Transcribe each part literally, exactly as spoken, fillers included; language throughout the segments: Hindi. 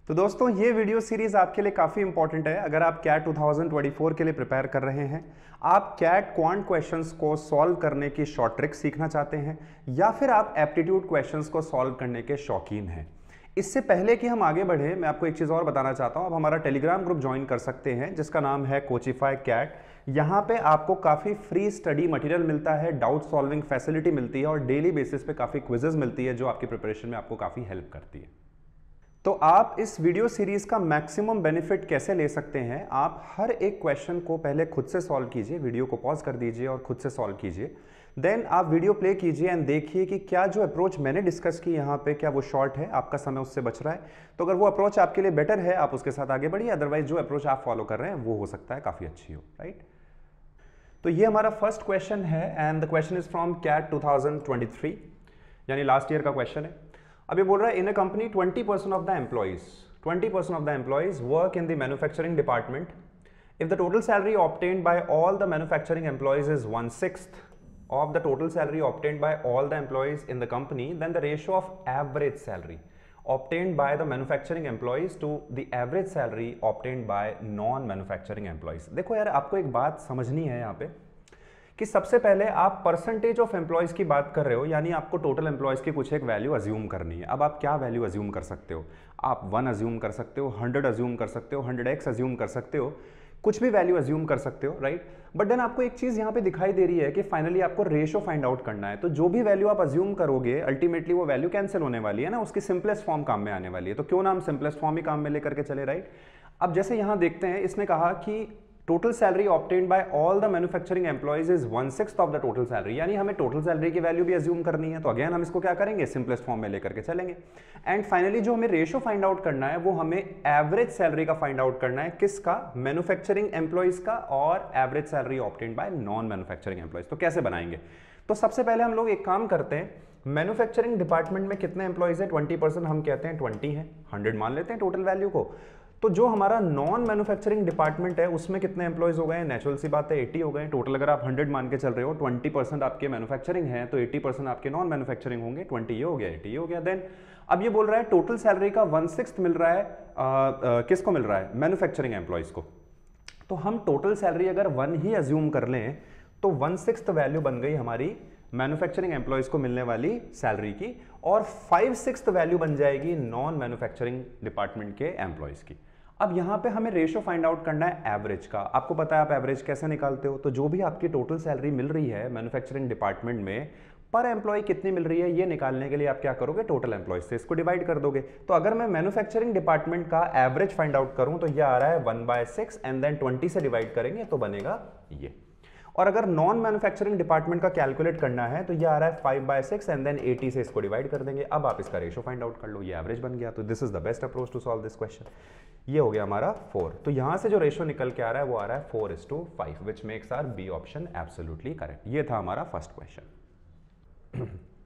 तो दोस्तों ये वीडियो सीरीज आपके लिए काफी इंपॉर्टेंट है। अगर आप CAT two thousand twenty four के लिए प्रिपेयर कर रहे हैं, आप कैट क्वांट क्वेश्चंस को सॉल्व करने की शॉर्ट ट्रिक सीखना चाहते हैं, या फिर आप एप्टीट्यूड क्वेश्चंस को सॉल्व करने के शौकीन हैं। इससे पहले कि हम आगे बढ़े, मैं आपको एक चीज और बताना चाहता हूं। आप हमारा टेलीग्राम ग्रुप ज्वाइन कर सकते हैं जिसका नाम है कोचिफाई कैट। यहां पे आपको काफी फ्री स्टडी मटेरियल मिलता है, डाउट सॉल्विंग फैसिलिटी मिलती है और डेली बेसिस पे काफी क्विजेस मिलती है जो आपकी प्रिपरेशन में आपको काफी हेल्प करती है। तो आप इस वीडियो सीरीज का मैक्सिमम बेनिफिट कैसे ले सकते हैं? आप हर एक क्वेश्चन को पहले खुद से सॉल्व कीजिए, वीडियो को पॉज कर दीजिए और खुद से सॉल्व कीजिए। देन आप वीडियो प्ले कीजिए एंड देखिए कि क्या जो अप्रोच मैंने डिस्कस की यहाँ पे, क्या वो शॉर्ट है, आपका समय उससे बच रहा है। तो अगर वो अप्रोच आपके लिए बेटर है, आप उसके साथ आगे बढ़िए। अदरवाइज जो अप्रोच आप फॉलो कर रहे हैं वो हो सकता है काफी अच्छी हो, राइट। तो ये हमारा फर्स्ट क्वेश्चन है and the question is from CAT two thousand twenty three, यानी लास्ट ईयर का क्वेश्चन है। अब ये बोल रहा है, in a company twenty percent of the employees twenty percent of the employees work in the manufacturing department. If the total salary obtained by all the manufacturing employees is one sixth of the total salary obtained by all the employees in the company, then the ratio of average salary obtained by the manufacturing employees to the average salary obtained by non manufacturing employees। देखो यार, आपको एक बात समझनी है यहाँ पे कि सबसे पहले आप परसेंटेज ऑफ एम्प्लॉयज की बात कर रहे हो, यानी आपको टोटल एम्प्लॉयज की कुछ एक वैल्यू अज्यूम करनी है। अब आप क्या वैल्यू अज्यूम कर सकते हो? आप वन अज्यूम कर सकते हो, हंड्रेड अज्यूम कर सकते हो, हंड्रेड एक्स अज्यूम कर सकते हो, कुछ भी वैल्यू अज्यूम कर सकते हो, राइट। बट देन आपको एक चीज यहां पे दिखाई दे रही है कि फाइनली आपको रेशो फाइंड आउट करना है। तो जो भी वैल्यू आप अज्यूम करोगे, अल्टीमेटली वो वैल्यू कैंसिल होने वाली है ना, उसकी सिंपलेस्ट फॉर्म काम में आने वाली है। तो क्यों ना हम सिंपलेस्ट फॉर्म ही काम में लेकर के चले, राइट। अब जैसे यहां देखते हैं, इसने कहा कि total salary obtained by all the manufacturing employees is one sixth of the total salary, यानी हमें टोटल सैलरी की वैल्यू भी अज्यूम करनी है। तो अगेन हम इसको क्या करेंगे, सिंपलेस्ट फॉर्म में लेकर के चलेंगे। एंड फाइनली जो हमें रेशो फाइंड आउट करना है वो हमें एवरेज सैलरी का फाइंड आउट करना है। किसका? मैन्युफैक्चरिंग एम्प्लॉइज का, और average salary obtained by non manufacturing employees. तो कैसे बनाएंगे? तो सबसे पहले हम लोग एक काम करते हैं, मैन्युफैक्चरिंग डिपार्टमेंट में कितने एम्प्लॉइज है? ट्वेंटी परसेंट हम कहते हैं ट्वेंटी है, हंड्रेड मान लेते हैं टोटल वैल्यू को। तो जो हमारा नॉन मैन्युफैक्चरिंग डिपार्टमेंट है उसमें कितने एम्प्लॉइज हो गए? नेचुरल सी बात है, एटी हो गए टोटल। अगर आप हंड्रेड मान के चल रहे हो, ट्वेंटी परसेंट आपके मैन्युफैक्चरिंग है तो एटी परसेंट आपके नॉन मैन्युफैक्चरिंग होंगे। ट्वेंटी ये हो गया, एटी ये हो गया। देन अब ये बोल रहा है टोटल सैलरी का वन सिक्स्थ मिल रहा है, आ, आ, किसको मिल रहा है? मैन्युफैक्चरिंग एम्प्लॉइज को। तो हम टोटल सैलरी अगर वन ही अज्यूम कर लें तो वन सिक्स्थ वैल्यू बन गई हमारी मैन्युफैक्चरिंग एम्प्लॉइज को मिलने वाली सैलरी की, और फाइव सिक्स्थ वैल्यू बन जाएगी नॉन मैन्युफैक्चरिंग डिपार्टमेंट के एम्प्लॉइज की। अब यहां पे हमें रेशो फाइंड आउट करना है एवरेज का। आपको पता है आप एवरेज कैसे निकालते हो? तो जो भी आपकी टोटल सैलरी मिल रही है मैन्युफैक्चरिंग डिपार्टमेंट में, पर एम्प्लॉय कितनी मिल रही है ये निकालने के लिए आप क्या करोगे? टोटल एम्प्लॉय से इसको डिवाइड कर दोगे। तो अगर मैं मैन्युफैक्चरिंग डिपार्टमेंट का एवरेज फाइंड आउट करूं तो ये आ रहा है one by six, and then twenty से डिवाइड करेंगे तो बनेगा ये। और अगर नॉन मैन्युफैक्चरिंग डिपार्टमेंट का कैलकुलेट करना है तो ये आ रहा है five by six, and then eighty से इसको डिवाइड कर देंगे। अब आप इसका रेशो फाइंड आउट कर लो, ये एवरेज बन गया। तो this is the best approach to solve this question. ये हो गया हमारा फोर। तो यहां से जो रेशो निकल के आ रहा है वो आ रहा है four is to five, which makes our B option absolutely correct. ये था हमारा फर्स्ट क्वेश्चन।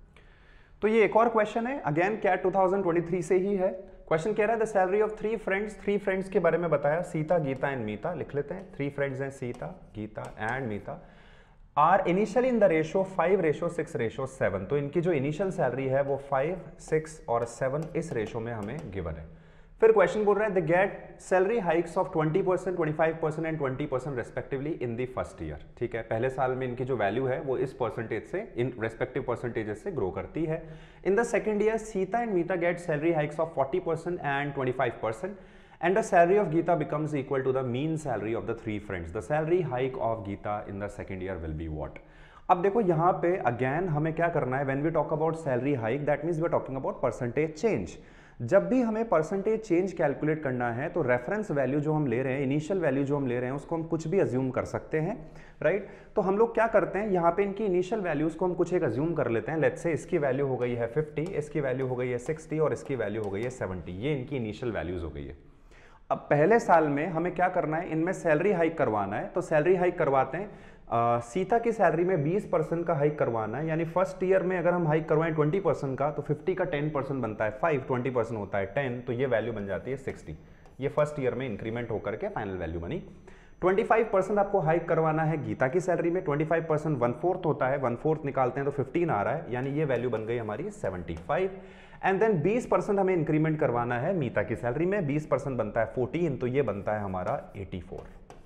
तो ये एक और क्वेश्चन है, again CAT two thousand twenty three से ही है। क्वेश्चन कह रहा है the salary of three friends, three friends के बारे में बताया, सीता, गीता एंड मीता। लिख लेते हैं, थ्री फ्रेंड्स हैं, Sita, Geeta and Meeta, are initially in the ratio five ratio six ratio seven. तो इनकी जो इनिशियल सैलरी है वो फाइव, सिक्स और सेवन इस रेशो में हमें गिवन है। फिर क्वेश्चन बोल रहा है they get salary hikes of twenty percent, twenty five percent and twenty percent respectively in the first year. ठीक है, पहले साल में इनकी जो वैल्यू है वो इस परसेंटेज से, इन रेस्पेक्टिव परसेंटेजेस से ग्रो करती है। In the second year Sita and Meeta get salary hikes of forty percent and twenty five percent, and the salary of Geeta becomes equal to the mean salary of the three friends. The salary hike of Geeta in the second year will be what? अब देखो यहाँ पे अगेन हमें क्या करना है, when we talk about salary hike that means we are talking about percentage change। जब भी हमें परसेंटेज चेंज कैलकुलेट करना है तो रेफरेंस वैल्यू जो हम ले रहे हैं, इनिशियल वैल्यू जो हम ले रहे हैं, उसको हम कुछ भी अज्यूम कर सकते हैं, राइट। तो हम लोग क्या करते हैं, यहाँ पे इनकी इनिशियल वैल्यूज को हम कुछ एक अज्यूम कर लेते हैं। लेट्स से इसकी वैल्यू हो गई है फिफ्टी, इसकी वैल्यू हो गई है सिक्सटी और इसकी वैल्यू हो गई है सेवेंटी। ये इनकी इनिशियल वैल्यूज हो गई है। अब पहले साल में हमें क्या करना है, इनमें सैलरी हाइक करवाना है। तो सैलरी हाइक करवाते हैं, आ, सीता की सैलरी में बीस परसेंट का हाइक करवाना है, यानी फर्स्ट ईयर में अगर हम हाइक करवाएं ट्वेंटी परसेंट का तो फिफ्टी का टेन परसेंट बनता है फाइव, ट्वेंटी परसेंट होता है टेन, तो ये वैल्यू बन जाती है सिक्सटी। ये फर्स्ट ईयर में इंक्रीमेंट होकर के फाइनल वैल्यू बनी। पच्चीस परसेंट आपको हाइक करवाना है गीता की सैलरी में, पच्चीस परसेंट वन फोर्थ होता है, वन फोर्थ निकालते हैं तो पंद्रह आ रहा है, यानी ये वैल्यू बन गई हमारी पचहत्तर। एंड देन बीस परसेंट हमें इंक्रीमेंट करवाना है मीता की सैलरी में, बीस परसेंट बनता है चौदह, तो ये बनता है हमारा चौरासी।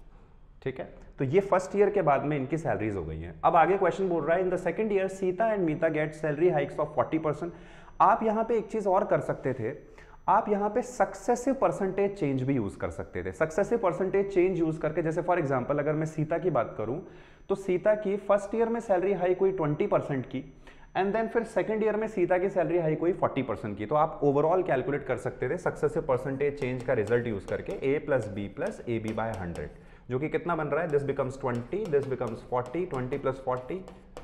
ठीक है, तो ये फर्स्ट ईयर के बाद में इनकी सैलरीज हो गई हैं। अब आगे क्वेश्चन बोल रहा है in the second year Sita and Meeta get salary hikes of चालीस परसेंट। आप यहां पे एक चीज और कर सकते थे, आप यहां पे सक्सेसिव परसेंटेज चेंज भी यूज कर सकते थे। सक्सेसिव परसेंटेज चेंज यूज करके, जैसे फॉर एग्जांपल अगर मैं सीता की बात करूं तो सीता की फर्स्ट ईयर में सैलरी हाइक हुई बीस परसेंट की, एंड देन फिर सेकंड ईयर में सीता की सैलरी हाइक हुई चालीस परसेंट की। तो आप ओवरऑल कैलकुलेट कर सकते थे सक्सेसिव परसेंटेज चेंज का रिजल्ट यूज करके, A plus B plus A B by hundred, जो कि कितना बन रहा है, this becomes twenty, this becomes forty, twenty plus forty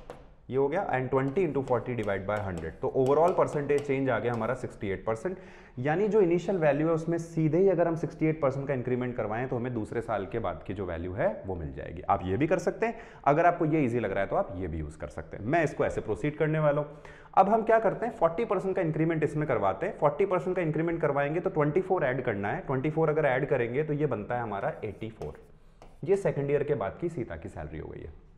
ये हो गया, and twenty into forty divide by hundred. तो ओवरऑल परसेंटेज चेंज आ गया हमारा अड़सठ परसेंट, यानी जो इनिशियल वैल्यू है उसमें सीधे ही अगर हम अड़सठ परसेंट का इंक्रीमेंट करवाएं तो हमें दूसरे साल के बाद की जो वैल्यू है वो मिल जाएगी। आप ये भी कर सकते हैं, अगर आपको ये इजी लग रहा है तो आप ये भी यूज कर सकते हैं। मैं इसको ऐसे प्रोसीड करने वाला हूं। अब हम क्या करते हैं, चालीस परसेंट का इंक्रीमेंट इसमें करवाते हैं। चालीस परसेंट का इंक्रीमेंट करवाएंगे तो चौबीस ऐड करना है, चौबीस अगर ऐड करेंगे तो ये बनता है हमारा चौरासी। ये सेकंड ईयर के बाद की सीता की सैलरी हो गई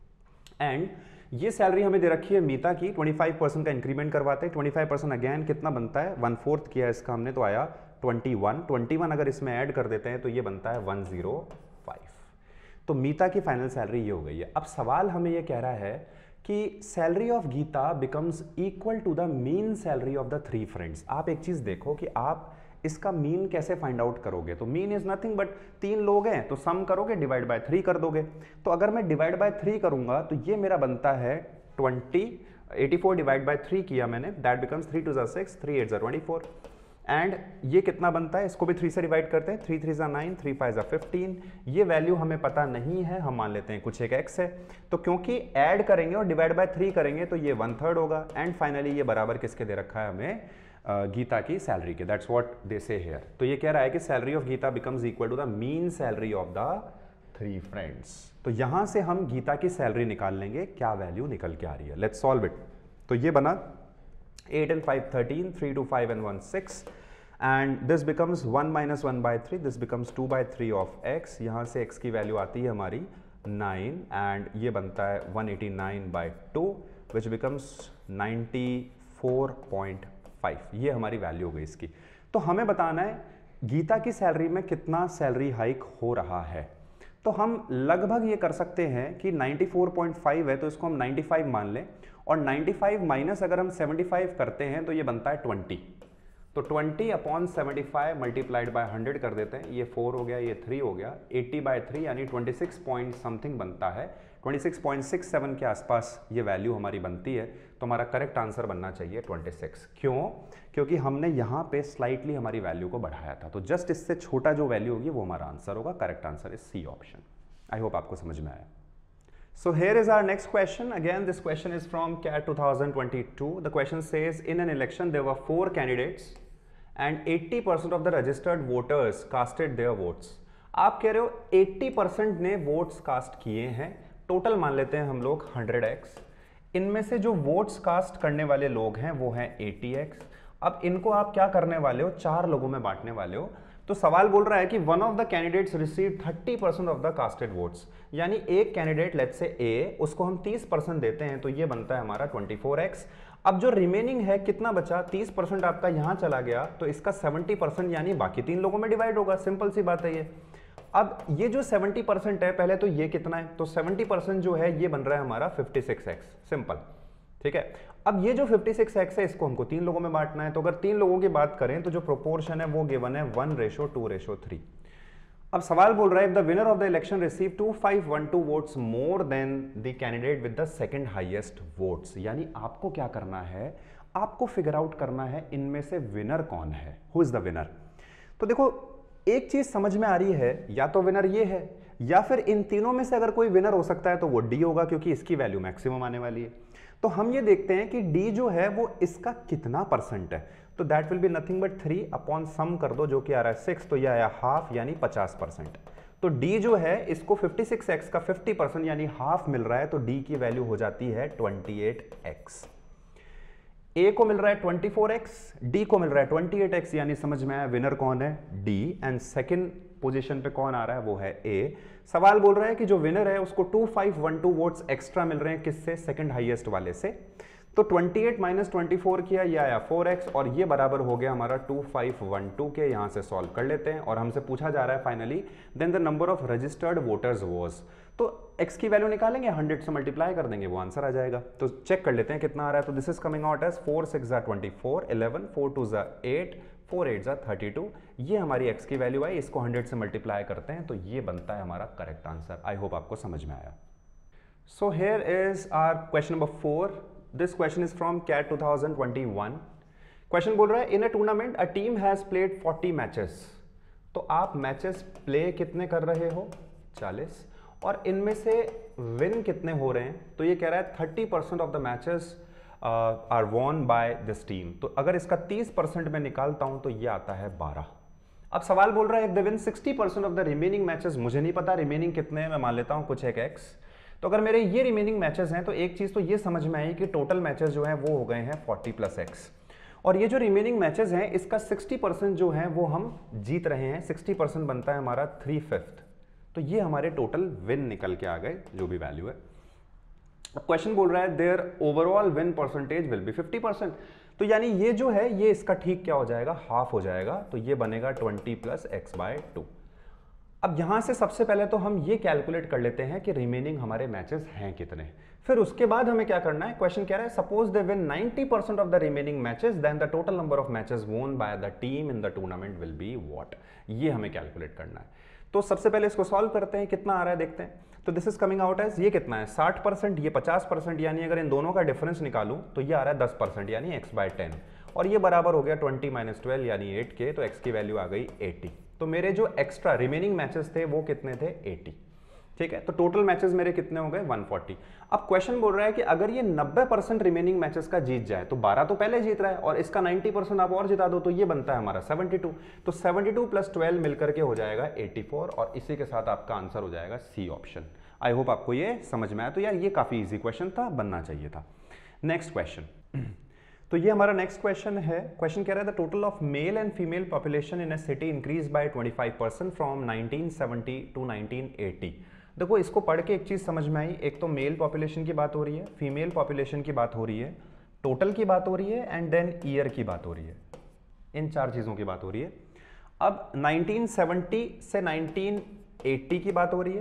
है। एंड ये सैलरी हमें दे रखी है मीता की, पच्चीस परसेंट का इंक्रीमेंट करवाते हैं। पच्चीस परसेंट अगेन कितना बनता है, वन फोर्थ किया इसका हमने तो आया इक्कीस। इक्कीस अगर इसमें ऐड कर देते हैं तो ये बनता है एक सौ पाँच। तो मीता की फाइनल सैलरी ये हो गई है। अब सवाल हमें ये कह रहा है कि salary of Gita becomes equal to the mean salary of the three friends. आप एक चीज देखो कि आप इसका मीन कैसे फाइंड आउट करोगे। तो मीन इज नथिंग बट तीन लोग हैं तो सम करोगे, डिवाइड बाय थ्री कर दोगे। तो अगर मैं डिवाइड बाय थ्री करूंगा तो ये मेरा बनता है twenty, eighty four divide by three किया मैंने, दैट बिकम्स थ्री टू जा सिक्स, थ्री एट जा ट्वेंटी फोर। एंड ये कितना बनता है, इसको भी थ्री से डिवाइड करते हैं, थ्री थ्री जा नाइन, थ्री फाइव जा फिफ्टीन। ये वैल्यू हमें पता नहीं है, हम मान लेते हैं कुछ एक एक्स है। तो क्योंकि ऐड करेंगे और डिवाइड बाय थ्री करेंगे तो ये वन थर्ड होगा। एंड फाइनली ये बराबर किसके दे रखा है हमें, गीता की सैलरी के। दैट्स व्हाट दे से हियर। तो ये कह रहा है कि salary of Gita becomes equal to the mean salary of the three friends. तो यहां से हम गीता की सैलरी निकाल लेंगे, क्या वैल्यू निकल के आ रही है। Let's solve it. तो ये बना eight and five thirteen, three two five and one six, and this becomes one minus one by three, this becomes two by three of x. यहां से एक्स की वैल्यू आती है हमारी नाइन, एंड ये बनता है one eighty nine by two which becomes ninety four point five. ये हमारी वैल्यू हो गई इसकी। तो हमें बताना है गीता की सैलरी में कितना सैलरी हाइक हो रहा है। तो हम लगभग ये कर सकते हैं कि नाइन्टी फोर पॉइंट फाइव है तो इसको हम नाइन्टी फाइव मान लें, और नाइन्टी फाइव माइनस अगर हम सेवेंटी फाइव करते हैं तो ये बनता है ट्वेंटी। तो twenty upon seventy five multiplied by hundred कर देते हैं, ये फोर हो गया, ये थ्री हो गया, एटी बाय थ्री यानी ट्वेंटी सिक्स पॉइंट समथिंग बनता है, twenty six point six seven के आसपास ये वैल्यू हमारी बनती है। तो हमारा करेक्ट आंसर बनना चाहिए ट्वेंटी सिक्स। क्यों? क्योंकि हमने यहाँ पे स्लाइटली हमारी वैल्यू को बढ़ाया था। तो जस्ट इससे छोटा जो वैल्यू होगी वो हमारा आंसर होगा। Correct answer is C option. I hope आपको समझ में आया। So here is our next question. Again, this question is from C A T twenty twenty-two. The question says, in an election there were four candidates and eighty percent of the registered voters casted their votes. आप कह रहे हो eighty percent ने votes cast किए हैं, टोटल मान लेते हैं हम लोग हंड्रेड एक्स। इनमें से जो वोट्स कास्ट करने वाले लोग हैं वो हैं एटी एक्स। अब इनको आप क्या करने वाले हो, चार लोगों में बांटने वाले हो। तो सवाल बोल रहा है कि one of the candidates receive thirty percent of the casted votes, यानी एक कैंडिडेट लेट्स से ए, उसको हम तीस परसेंट देते हैं तो ये बनता है हमारा ट्वेंटी फोर एक्स। अब जो रिमेनिंग है कितना बचा, तीस परसेंट आपका यहां चला गया तो इसका सेवेंटी परसेंट यानी बाकी तीन लोगों में डिवाइड होगा। सिंपल सी बात है ये। अब ये जो सेवेंटी परसेंट है, पहले तो ये कितना है, तो सेवेंटी परसेंट जो है ये बन रहा है हमारा फिफ्टी सिक्स एक्स। सिंपल, ठीक है। अब ये जो फिफ्टी सिक्स एक्स है इसको हमको तीन लोगों में बांटना है। तो अगर तीन लोगों की बात करें तो जो प्रोपोर्शन है वो गिवन है one ratio two ratio three. अब सवाल बोल रहा है, the winner of the election receive two five one two votes more than the candidate with the second highest votes. यानी आपको क्या करना है, आपको फिगर आउट करना है इनमें से विनर कौन है, हु इज द विनर। तो देखो एक चीज समझ में आ रही है, या तो विनर ये है या फिर इन तीनों में से अगर कोई विनर हो सकता है तो वो डी होगा, क्योंकि इसकी वैल्यू मैक्सिमम आने वाली है। तो हम ये देखते हैं कि डी जो है वो इसका कितना परसेंट है। तो that will be nothing but three upon sum कर दो जो कि आ रहा है सिक्स, तो ये आया हाफ यानी पचास परसेंट। तो डी जो है इसको फिफ्टी सिक्स एक्स का फिफ्टी परसेंट यानी हाफ मिल रहा है, तो डी की वैल्यू हो जाती है ट्वेंटी एट एक्स। ए को मिल रहा है ट्वेंटी फोर एक्स, डी को मिल रहा है ट्वेंटी एट एक्स, यानी समझ में आया विनर कौन है, डी। एंड सेकंड पोजीशन पे कौन आ रहा है, वो है ए। सवाल बोल रहा है कि जो विनर है उसको two five one two votes extra मिल रहे हैं, किससे, सेकंड हाईएस्ट वाले से। तो अट्ठाईस माइनस ट्वेंटी फोर किया, ये आया फोर एक्स, और ये बराबर हो गया हमारा टू फाइव वन टू के। यहां से सॉल्व कर लेते हैं, और हमसे पूछा जा रहा है finally then the number of registered voters was. तो x की वैल्यू निकालेंगे, हंड्रेड से मल्टीप्लाई कर देंगे, वो आंसर आ जाएगा। तो चेक कर लेते हैं कितना आ रहा है। तो this is coming out as four six जा twenty four, eleven, four two जा एट, फोर एट जा थर्टी टू। ये हमारी x की वैल्यू आई, इसको हंड्रेड से मल्टीप्लाई करते हैं तो ये बनता है हमारा करेक्ट आंसर। आई होप आपको समझ में आया। So here is our question number four. This question is from CAT two thousand twenty one. Question बोल रहा है in a tournament a team has played forty matches. तो आप मैचेस प्ले कितने कर रहे हो, चालीस, और इनमें से विन कितने हो रहे हैं। तो ये कह रहा है thirty percent of the matches are won by this team. तो अगर इसका तीस परसेंट में निकालता हूं तो ये आता है बारह। अब सवाल बोल रहा है if they win sixty percent of the remaining matches. मुझे नहीं पता रिमेनिंग कितने हैं, मैं मान लेता हूं कुछ एक एक्स। तो अगर मेरे ये रिमेनिंग मैचेस हैं तो एक चीज तो ये समझ में आई कि टोटल मैचेस जो हैं वो हो गए हैं फोर्टी प्लस एक्स, और ये जो रिमेनिंग मैचेस हैं इसका सिक्सटी परसेंट जो है वो हम जीत रहे हैं। सिक्सटी परसेंट बनता है हमारा थ्री फिफ्थ। तो ये हमारे टोटल विन निकल के आ गए, जो भी वैल्यू है। क्वेश्चन बोल रहा है their overall win percentage will be fifty percent. तो यानी ये जो है ये इसका ठीक क्या हो जाएगा, हाफ हो जाएगा। तो ये बनेगा twenty plus x by two. अब यहां से सबसे पहले तो हम ये कैलकुलेट कर लेते हैं कि रिमेनिंग हमारे मैचेस हैं कितने। फिर उसके बाद हमें क्या करना है, क्वेश्चन कह रहा है suppose they win ninety percent of the remaining matches then the total number of matches won by the team in the tournament will be what. ये हमें कैलकुलेट करना है। तो सबसे पहले इसको सॉल्व करते हैं, कितना आ रहा है देखते हैं। तो this is coming out as, ये कितना है साठ परसेंट, ये पचास परसेंट, यानी अगर इन दोनों का डिफरेंस निकालूं तो ये आ रहा है दस परसेंट यानी एक्स बाय टेन, और ये बराबर हो गया ट्वेंटी माइनस ट्वेल्व यानी एट के। तो एक्स की वैल्यू आ गई एटी। तो मेरे जो एक्स्ट्रा रिमेनिंग मैचेस थे वो कितने थे, एटी। ठीक है, तो टोटल मैचेस मेरे कितने हो गए, वन फोर्टी। अब क्वेश्चन बोल रहा है कि अगर ये नब्बे परसेंट रिमेनिंग मैचेस का जीत जाए, तो बारह तो पहले जीत रहा है और इसका नाइंटी परसेंट आप और जिता दो, तो ये बनता है हमारा सेवेंटी टू। तो सेवेंटी टू प्लस ट्वेल्व मिलकर के हो जाएगा एटी फोर, और इसी के साथ आपका आंसर हो जाएगा सी ऑप्शन। आई होप आपको ये समझ में आया। तो यार ये काफी इजी क्वेश्चन था, बनना चाहिए था। Next question. तो ये हमारा नेक्स्ट क्वेश्चन है। क्वेश्चन कह रहा है the total of male and female population in a city increase by twenty five percent from nineteen seventy to nineteen eighty. देखो इसको पढ़ के एक चीज समझ में आई, एक तो मेल पॉपुलेशन की बात हो रही है, फीमेल पॉपुलेशन की बात हो रही है, टोटल की बात हो रही है, एंड देन ईयर की बात हो रही है। इन चार चीजों की बात हो रही है। अब नाइंटीन सेवेंटी से नाइंटीन एटी की बात हो रही है,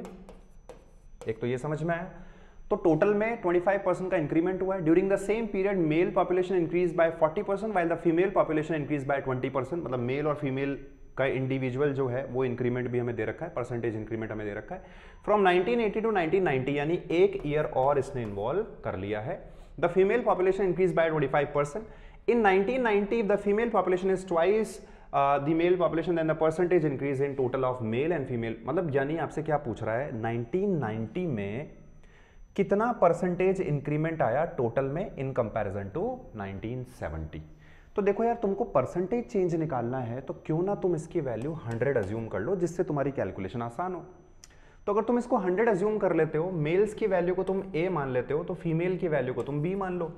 एक तो ये समझ में आया। तो टोटल में ट्वेंटी फाइव परसेंट का इंक्रीमेंट हुआ है। During the same period male population increase by forty percent while the female population increase by twenty percent. मतलब मेल और फीमेल का इंडिविजुअल जो है वो इंक्रीमेंट भी हमें दे रखा है, परसेंटेज इंक्रीमेंट हमें दे रखा है। From nineteen eighty to nineteen ninety यानी एक ईयर और इसने इन्वॉल्व कर लिया है। The female population increase by twenty five percent. In nineteen ninety the female population is twice the male population then the percentage increase in total of male and female. मतलब यानी आपसे क्या पूछ रहा है, नाइंटीन नाइंटी में कितना परसेंटेज इंक्रीमेंट आया टोटल में in comparison to nineteen seventy. तो देखो यार तुमको परसेंटेज चेंज निकालना है तो क्यों ना तुम इसकी वैल्यू हंड्रेड अज्यूम कर लो, जिससे तुम्हारी कैलकुलेशन आसान हो। तो अगर तुम इसको हंड्रेड अज्यूम कर लेते हो, मेल्स की वैल्यू को तुम ए मान लेते हो, तो फीमेल की वैल्यू को तुम बी मान लो।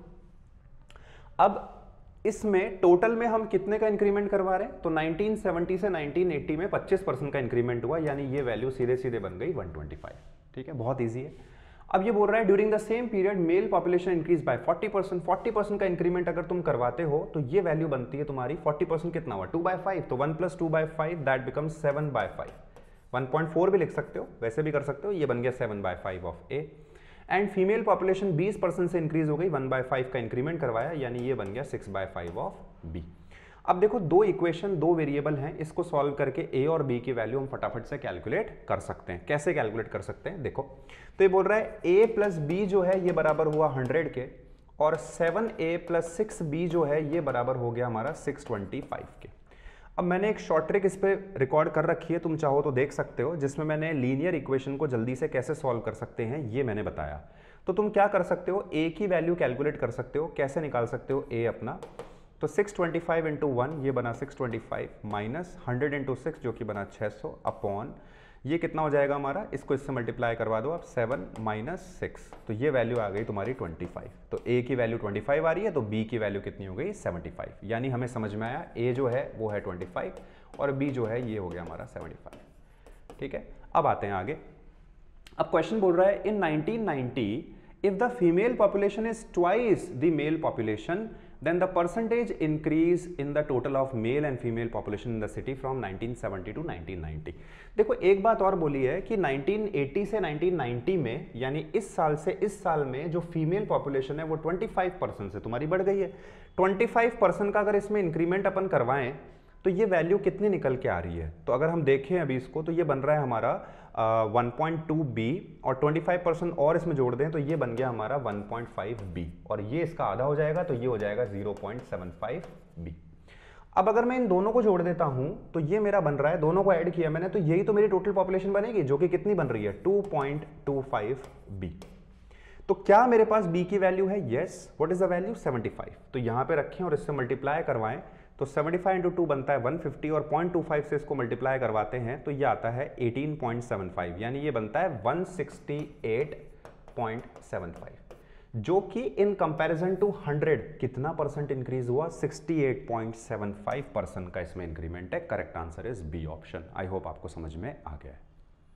अब इसमें टोटल में हम कितने का इंक्रीमेंट करवा रहे हैं, तो नाइंटीन सेवेंटी से नाइंटीन एटी में पच्चीस परसेंट का इंक्रीमेंट हुआ, यानी ये वैल्यू सीधे सीधे बन गई वन ट्वेंटी फाइव। ठीक है, बहुत ईजी है। अब ये बोल रहा है during the same period male population increase by forty percent. Forty percent का इंक्रीमेंट अगर तुम करवाते हो तो ये वैल्यू बनती है तुम्हारी फोर्टी परसेंट कितना हुआ, टू बाय फाइव। तो one plus two by five that becomes seven by five. One point four भी लिख सकते हो, वैसे भी कर सकते हो, ये बन गया seven by five of A. And female population twenty percent से इंक्रीज हो गई, वन बाय फाइव का इंक्रीमेंट करवाया, यानी ये बन गया six by five of B. अब देखो दो इक्वेशन, दो वेरिएबल हैं, इसको सॉल्व करके ए और बी की वैल्यू हम फटाफट से कैलकुलेट कर सकते हैं। कैसे कैलकुलेट कर सकते हैं, देखो तो ये बोल रहा है ए प्लस बी जो है ये बराबर हुआ हंड्रेड के, और seven A plus six B जो है ये बराबर हो गया हमारा सिक्स ट्वेंटी फाइव के। अब मैंने एक शॉर्ट ट्रिक इस पे रिकॉर्ड कर रखी है, तुम चाहो तो देख सकते हो, जिसमें मैंने लीनियर इक्वेशन को जल्दी से कैसे सॉल्व कर सकते हैं ये मैंने बताया। तो तुम क्या कर सकते हो, ए की वैल्यू कैलकुलेट कर सकते हो। कैसे निकाल सकते हो ए अपना, तो six twenty five into one ये बना six twenty five minus hundred into six जो कि बना छः सौ अपॉन ये कितना हो जाएगा हमारा, इसको इससे मल्टीप्लाई करवा दो आप, सेवन माइनस सिक्स, तो ये वैल्यू आ गई तुम्हारी ट्वेंटी फाइव। तो ए की वैल्यू ट्वेंटी फाइव आ रही है, तो बी की वैल्यू कितनी हो गई, सेवेंटी फाइव। यानी हमें समझ में आया ए जो है वो है ट्वेंटी फाइव और बी जो है ये हो गया हमारा सेवेंटी फाइव। ठीक है, अब आते हैं आगे। अब क्वेश्चन बोल रहा है in nineteen ninety if the female population is twice the male population then the percentage increase in the total of male and female population in the city from nineteen seventy to nineteen ninety। देखो एक बात और बोली है कि नाइनटीन एटी से नाइनटीन नाइंटी में, यानी इस साल से इस साल में जो फीमेल पॉपुलेशन है वो पच्चीस परसेंट से तुम्हारी बढ़ गई है। पच्चीस परसेंट का अगर इसमें इंक्रीमेंट अपन करवाएं तो ये वैल्यू कितनी निकल के आ रही है, तो अगर हम देखें अभी इसको तो ये बन रहा है हमारा वन पॉइंट टू बी और पच्चीस परसेंट और इसमें जोड़ दें तो ये बन गया हमारा वन पॉइंट फाइव बी और ये इसका आधा हो जाएगा तो ये हो जाएगा zero point seven five B. अब अगर मैं इन दोनों को जोड़ देता हूं तो ये मेरा बन रहा है, दोनों को ऐड किया मैंने तो यही तो मेरी टोटल पॉपुलेशन बनेगी जो कि कितनी बन रही है two point two five B. तो क्या मेरे पास b की वैल्यू है? Yes. What is the value? Seventy five. तो यहां पे रखें और इससे मल्टीप्लाई करवाएं तो सेवेंटी फाइव इंटू टू बनता है वन फिफ्टी और पॉइंट टू फाइव से इसको मल्टीप्लाई करवाते हैं तो ये आता है एटीन पॉइंट सेवन फाइव, यानी ये बनता है one sixty eight point seven five, जो कि इन कंपैरिजन टू हंड्रेड कितना परसेंट इंक्रीज हुआ? Sixty eight point seven five percent का इसमें इंक्रीमेंट है। Correct answer is B option. I hope आपको समझ में आ गया है।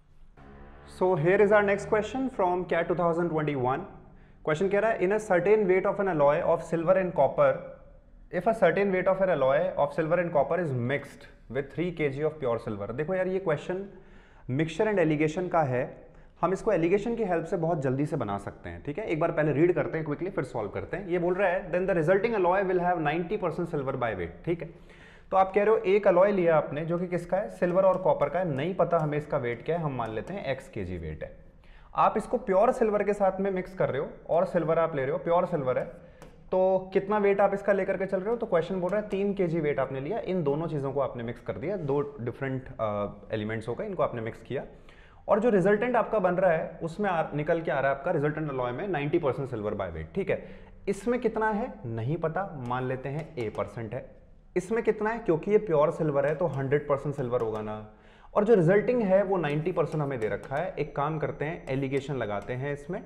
So here is our next question from CAT two thousand twenty one. Question कह रहा है in a certain weight of an alloy of silver and copper if a certain weight of an alloy of silver and copper is mixed with three kg of pure silver। देखो यार ये क्वेश्चन मिक्सचर एंड एलिगेशन का है, हम इसको एलिगेशन की हेल्प से बहुत जल्दी से बना सकते हैं। ठीक है, एक बार पहले रीड करते हैं क्विकली फिर सॉल्व करते हैं। ये बोल रहा है then the resulting alloy will have ninety percent silver by weight. ठीक है, तो आप कह रहे हो एक अलॉय लिया आपने जो कि किसका है? सिल्वर और कॉपर का है, नहीं पता हमें इसका वेट क्या है, हम मान लेते हैं एक्स केजी वेट है। आप इसको प्योर सिल्वर के साथ में मिक्स कर रहे हो और सिल्वर आप ले रहे हो, प्योर सिल्वर है, तो कितना वेट आप इसका लेकर के चल रहे हो? तो क्वेश्चन बोल रहा है तीन केजी वेट आपने लिया, इन दोनों चीजों को आपने मिक्स कर दिया, दो डिफरेंट एलिमेंट्स हो गए, इनको आपने मिक्स किया और जो रिजल्टेंट आपका बन रहा है उसमें आ, निकल के आ रहा है आपका रिजल्टेंट अलॉय में ninety percent silver by weight. ठीक है, इसमें कितना है नहीं पता, मान लेते हैं ए परसेंट है। इसमें कितना है? क्योंकि ये प्योर सिल्वर है तो हंड्रेड परसेंट सिल्वर होगा ना, और जो रिजल्टिंग है वो नाइंटी परसेंट हमें दे रखा है। एक काम करते हैं, एलिगेशन लगाते हैं इसमें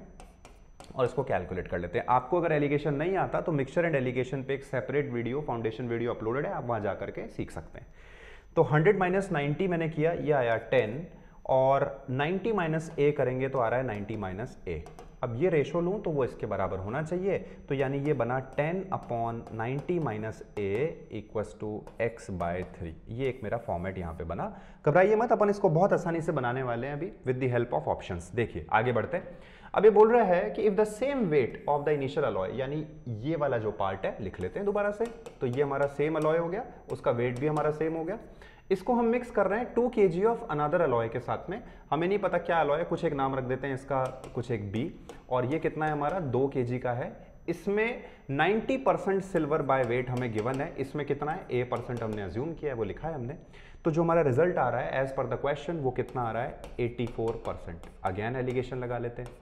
और इसको कैलकुलेट कर लेते हैं। आपको अगर एलिगेशन नहीं आता तो मिक्सचर एंड एलिगेशन पे एक separate video, foundation video uploaded है, आप वहां जाकर के सीख सकते हैं। तो हंड्रेड माइनस नाइंटी मैंने किया, ये आया टेन और नाइंटी माइनस ए करेंगे तो आ रहा है नाइंटी माइनस ए। अब ये रेशो लूं तो वो इसके बराबर होना चाहिए, तो यानी ये बना ten upon ninety minus A equals to x by three. ये एक मेरा फॉर्मेट यहाँ पे बना। घबराइए मत, अपन इसको बहुत आसानी से बनाने वाले हैं अभी with the help of options. देखिए आगे बढ़ते हैं। अब ये बोल रहा है कि if the same weight of the initial alloy, यानी ये वाला जो पार्ट है लिख लेते हैं दोबारा से, तो ये हमारा सेम अलॉय हो गया, उसका वेट भी हमारा सेम हो गया। इसको हम मिक्स कर रहे हैं two kg of another alloy के साथ में, हमें नहीं पता क्या अलॉय है, कुछ एक नाम रख देते हैं इसका, कुछ एक बी, और ये कितना है हमारा दो केजी का है। इसमें ninety percent silver by weight हमें गिवन है, इसमें कितना है ए परसेंट हमने अज्यूम किया है, वो लिखा है हमने। तो जो हमारा रिजल्ट आ रहा है एज पर द क्वेश्चन वो कितना आ रहा है eighty four percent. Again alligation लगा लेते हैं,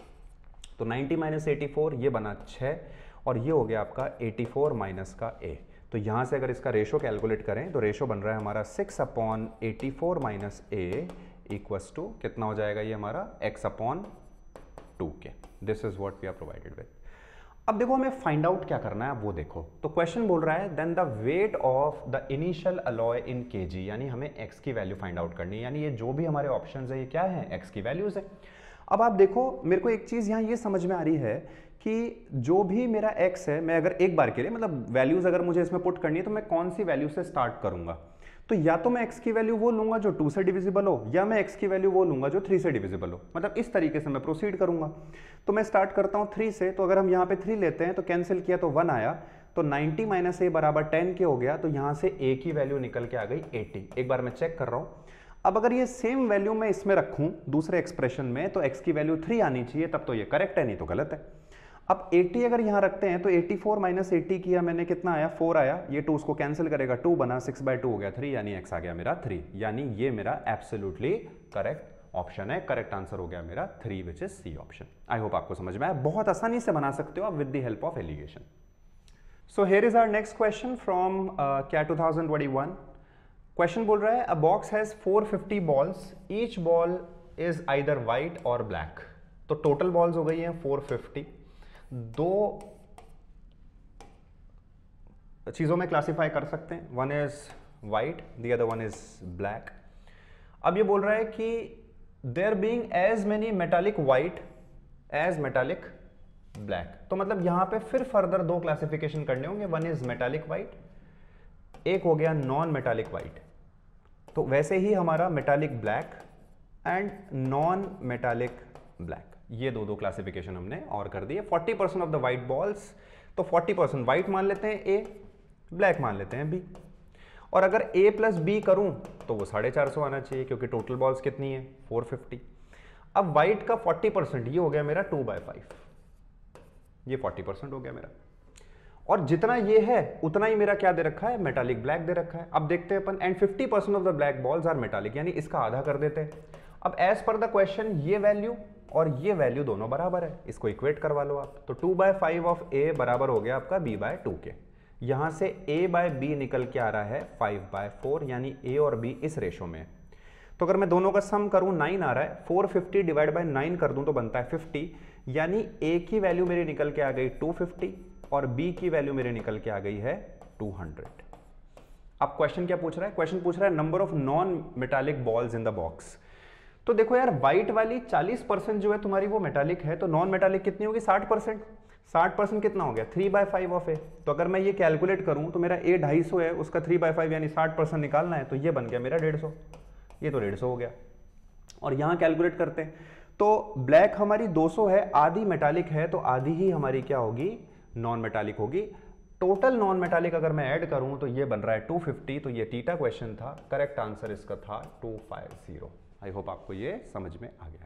तो नाइंटी माइनस एटी फोर ये बना छः और ये हो गया आपका एटी फोर माइनस का ए। तो यहाँ से अगर इसका रेशो कैलकुलेट करें तो रेशो बन रहा है हमारा six upon eighty four minus A equals to कितना हो जाएगा ये हमारा एक्स अपॉन टू के। This is what we are provided with. अब देखो हमें फाइंड आउट क्या करना है, वो देखो। तो क्वेश्चन बोल रहा है then the weight of the initial alloy in KG, यानी हमें एक्स की वैल्यू फाइंड आउट करनी है, यानी ये जो भी हमारे ऑप्शंस है ये क्या है एक्स की वैल्यूज है। अब आप देखो मेरे को एक चीज यहाँ ये समझ में आ रही है कि जो भी मेरा x है, मैं अगर एक बार के लिए मतलब वैल्यूज अगर मुझे इसमें पुट करनी है तो मैं कौन सी वैल्यू से स्टार्ट करूंगा? तो या तो मैं x की वैल्यू वो लूंगा जो टू से डिविजिबल हो, या मैं x की वैल्यू वो लूंगा जो थ्री से डिविजिबल हो, मतलब इस तरीके से मैं प्रोसीड करूंगा। तो मैं स्टार्ट करता हूं थ्री से, तो अगर हम यहाँ पे थ्री लेते हैं तो कैंसिल किया तो वन आया, तो नाइंटी माइनस ए बराबर टेन के हो गया, तो यहाँ से a की वैल्यू निकल के आ गई एटी। एक बार मैं चेक कर रहा हूँ। अब अगर ये सेम वैल्यू मैं इसमें रखूं दूसरे एक्सप्रेशन में तो x की वैल्यू थ्री आनी चाहिए, तब तो ये करेक्ट है, नहीं तो गलत है। अब एटी अगर यहां रखते हैं तो एटी फोर माइनस एटी किया मैंने, कितना आया फोर आया, ये टू उसको कैंसिल करेगा, टू बना, सिक्स बाय टू हो गया थ्री, यानी x आ गया मेरा थ्री, यानी ये मेरा एब्सोल्युटली करेक्ट ऑप्शन है। करेक्ट आंसर हो गया मेरा three which is C option. I hope आपको समझ में आया, बहुत आसानी से बना सकते हो आप with the help of alligation. So here is our next question from CAT two thousand twenty one. Question बोल रहा है a box has four fifty balls, each ball is either white और ब्लैक। तो टोटल बॉल्स हो गई हैं फोर फिफ्टी। दो चीजों में क्लासिफाई कर सकते हैं, one is white the other one is black. अब ये बोल रहा है कि there being as many metallic white as metallic black, तो मतलब यहां पे फिर फर्दर दो क्लासिफिकेशन करने होंगे, वन इज मेटालिक व्हाइट, एक हो गया नॉन मेटालिक व्हाइट। तो वैसे ही हमारा metallic black and non metallic black, ये दो दो क्लासिफिकेशन हमने और कर दिए। Forty percent of the white balls, तो फोर्टी परसेंट व्हाइट मान लेते हैं ए, ब्लैक मान लेते हैं बी, और अगर ए प्लस बी करूं तो वो साढ़े चार सौ आना चाहिए क्योंकि टोटल बॉल्स कितनी है फोर फिफ्टी। अब व्हाइट का फोर्टी परसेंट, ये हो गया मेरा टू बाई फाइव, ये फोर्टी परसेंट हो गया मेरा, और जितना ये है उतना ही मेरा क्या दे रखा है, मेटालिक ब्लैक दे रखा है। अब देखते हैं अपन, and fifty percent of the black balls are metallic, यानी इसका आधा कर देते हैं। अब एज पर द क्वेश्चन ये वैल्यू और ये वैल्यू दोनों बराबर है, इसको इक्वेट करवा लो आप। तो two by five of A बराबर हो गया आपका बी बाय टू के। यहां से ए बाय बी निकल के आ रहा है फाइव बाय फोर, यानी ए और बी इस रेशो में। तो अगर मैं दोनों का सम करूं नाइन आ रहा है, four fifty divide by nine कर दूं तो बनता है फिफ्टी, यानी ए की वैल्यू मेरी निकल के आ गई टू फिफ्टी और बी की वैल्यू मेरी निकल के आ गई है टू हंड्रेड। अब क्वेश्चन क्या पूछ रहा है, क्वेश्चन पूछ रहा है number of non metallic balls in the box. तो देखो यार, व्हाइट वाली चालीस परसेंट जो है तुम्हारी वो मेटालिक है, तो नॉन मेटालिक कितनी होगी साठ परसेंट। साठ परसेंट कितना हो गया, three by five of A. तो अगर मैं ये कैलकुलेट करूं तो मेरा ए ढाई सौ है, उसका थ्री बाय फाइव यानी साठ परसेंट निकालना है, तो ये बन गया मेरा डेढ़ सौ, ये तो डेढ़ सौ हो गया। और यहां कैलकुलेट करते हैं तो ब्लैक हमारी दो सौ है, आधी मेटालिक है, तो आधी ही हमारी क्या होगी, नॉन मेटालिक होगी। टोटल नॉन मेटालिक अगर मैं ऐड करूं तो ये बन रहा है टू फिफ्टी, तो ये टीटा क्वेश्चन था, करेक्ट आंसर इसका था टू फिफ्टी। आई होप आपको ये समझ में आ गया है।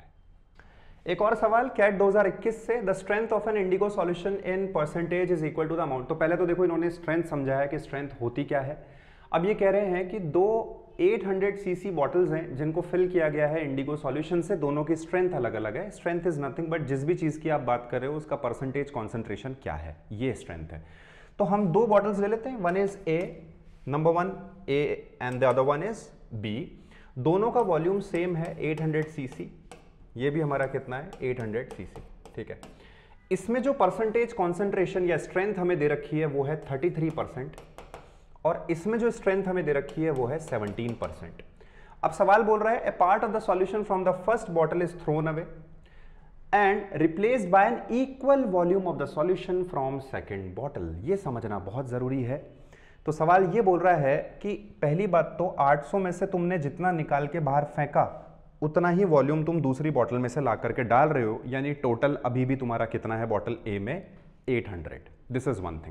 एक और सवाल कैट दो हज़ार इक्कीस से, the strength of an indigo solution in percentage is equal to the amount. तो पहले तो देखो इन्होंने स्ट्रेंथ समझाया कि स्ट्रेंथ होती क्या है। अब ये कह रहे हैं कि दो एट हंड्रेड सीसी बॉटल्स हैं जिनको फिल किया गया है इंडिगो सॉल्यूशन से, दोनों की स्ट्रेंथ अलग अलग है। स्ट्रेंथ इज नथिंग बट जिस भी चीज की आप बात कर रहे हो उसका परसेंटेज कॉन्सेंट्रेशन क्या है, ये स्ट्रेंथ है। तो हम दो बॉटल्स ले लेते हैं, one is A, number one A and the other one is B. दोनों का वॉल्यूम सेम है एट हंड्रेड सीसी, ये भी हमारा कितना है एट हंड्रेड सीसी, ठीक है। इसमें जो परसेंटेज कॉन्सेंट्रेशन या स्ट्रेंथ हमें दे रखी है वो है थर्टी थ्री परसेंट और इसमें जो स्ट्रेंथ हमें दे रखी है वो है सेवनटीन परसेंट। अब सवाल बोल रहा है a part of the solution from the first bottle is thrown away and replaced by an equal volume of the solution from second bottle. ये समझना बहुत जरूरी है। तो सवाल ये बोल रहा है कि पहली बात तो आठ सौ में से तुमने जितना निकाल के बाहर फेंका उतना ही वॉल्यूम तुम दूसरी बॉटल में से ला करके डाल रहे हो, यानी टोटल अभी भी तुम्हारा कितना है बॉटल ए में eight hundred. This is one thing.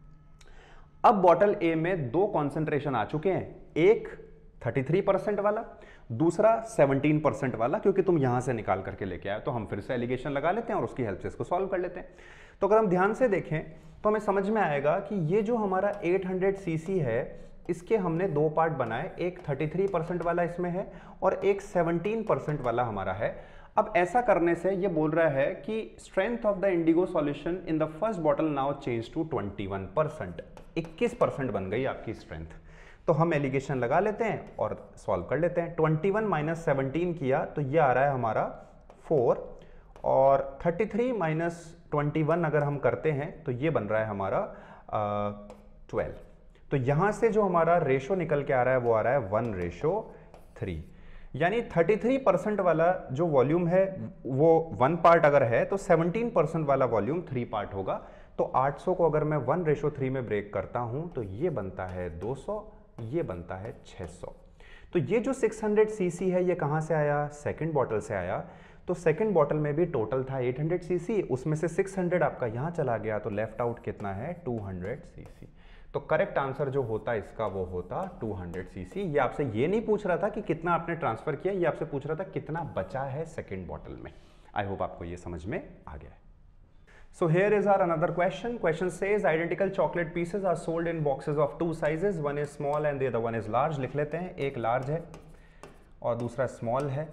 अब बॉटल ए में दो कॉन्सेंट्रेशन आ चुके हैं, एक थर्टी थ्री परसेंट वाला, दूसरा सेवनटीन परसेंट वाला, क्योंकि तुम यहां से निकाल करके लेके आए। तो हम फिर से एलिगेशन लगा लेते हैं और उसकी हेल्प से इसको सॉल्व कर लेते हैं। तो अगर हम ध्यान से देखें तो हमें समझ में आएगा कि ये जो हमारा एट हंड्रेड सीसी है इसके हमने दो पार्ट बनाए, एक थर्टी थ्री परसेंट वाला इसमें है और एक सेवनटीन परसेंट वाला हमारा है। अब ऐसा करने से ये बोल रहा है कि strength of the indigo solution in the first bottle now change to twenty one percent, इक्कीस परसेंट बन गई आपकी स्ट्रेंथ। तो हम एलिगेशन लगा लेते हैं और सॉल्व कर लेते हैं। ट्वेंटी वन माइनस सेवनटीन किया तो ये आ रहा है हमारा फोर और thirty three minus twenty one अगर हम करते हैं तो ये बन रहा है हमारा ट्वेल्व। तो यहां से जो हमारा रेशो निकल के आ रहा है वो आ रहा है वन रेशो थ्री, यानी थर्टी थ्री परसेंट वाला जो वॉल्यूम है वो वन पार्ट अगर है तो सेवनटीन परसेंट वाला वॉल्यूम थ्री पार्ट होगा। तो आठ सौ को अगर मैं वन रेशो थ्री में ब्रेक करता हूं तो ये बनता है दो सौ, ये बनता है छह सौ। तो ये जो सिक्स हंड्रेड सीसी है ये कहां से आया, सेकंड बॉटल से आया। तो सेकंड बॉटल में भी टोटल था एट हंड्रेड सीसी, उसमें से सिक्स हंड्रेड आपका यहां चला गया तो लेफ्ट आउट कितना है टू हंड्रेड सीसी। तो करेक्ट आंसर जो होता इसका वो होता टू हंड्रेड सीसी। ये आपसे ये नहीं पूछ रहा था कि कितना आपने ट्रांसफर किया, ये आपसे पूछ रहा था कितना बचा है सेकंड बॉटल में। आई होप आपको ये समझ में आ गया है। So here is our another question. Question says identical chocolate pieces are sold in boxes of two sizes. One is small and the other one is large. लिख लेते हैं, एक large है और दूसरा small है।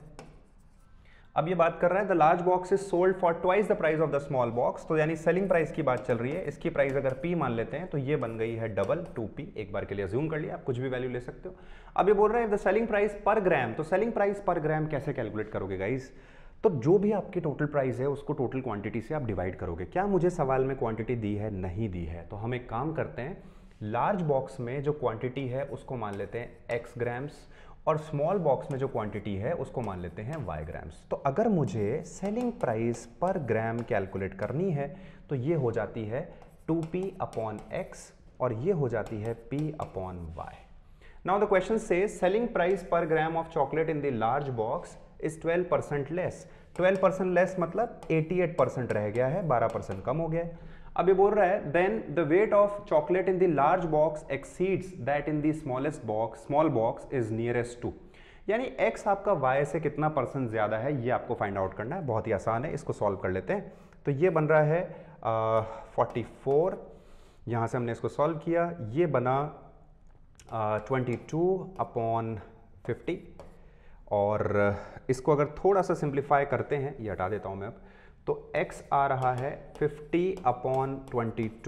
अब ये बात कर रहा है the large box is sold for twice the price of the small box. तो यानी सेलिंग प्राइस की बात चल रही है। इसकी प्राइस अगर P मान लेते हैं तो ये बन गई है डबल टू पी। एक बार के लिए अज्यूम कर लिया, आप कुछ भी वैल्यू ले सकते हो। अब ये बोल रहा है द सेलिंग प्राइस पर ग्राम। तो सेलिंग प्राइस पर ग्राम कैसे कैलकुलेट करोगे गाइज? तो जो भी आपकी टोटल प्राइस है उसको टोटल क्वांटिटी से आप डिवाइड करोगे। क्या मुझे सवाल में क्वांटिटी दी है? नहीं दी है। तो हम एक काम करते हैं, लार्ज बॉक्स में जो क्वांटिटी है उसको मान लेते हैं एक्स ग्राम्स और स्मॉल बॉक्स में जो क्वांटिटी है उसको मान लेते हैं वाई ग्राम्स। तो अगर मुझे सेलिंग प्राइस पर ग्राम कैलकुलेट करनी है तो ये हो जाती है टू पी अपॉन एक्स और ये हो जाती है P upon y. Now the question says selling price per gram of chocolate in the large box is twelve percent less. Twelve percent less मतलब अठासी परसेंट रह गया है, बारह परसेंट कम हो गया है। अब ये बोल रहा है then the weight of chocolate in the large box exceeds that in the smallest box small box is nearest to, यानी x आपका y से कितना परसेंट ज्यादा है ये आपको फाइंड आउट करना है। बहुत ही आसान है, इसको सॉल्व कर लेते हैं। तो ये बन रहा है फोर्टी फोर, यहाँ से हमने इसको सॉल्व किया, ये बना ट्वेंटी टू अपॉन फिफ्टी और इसको अगर थोड़ा सा सिंप्लीफाई करते हैं, ये हटा देता हूँ मैं अब, तो x आ रहा है fifty upon twenty two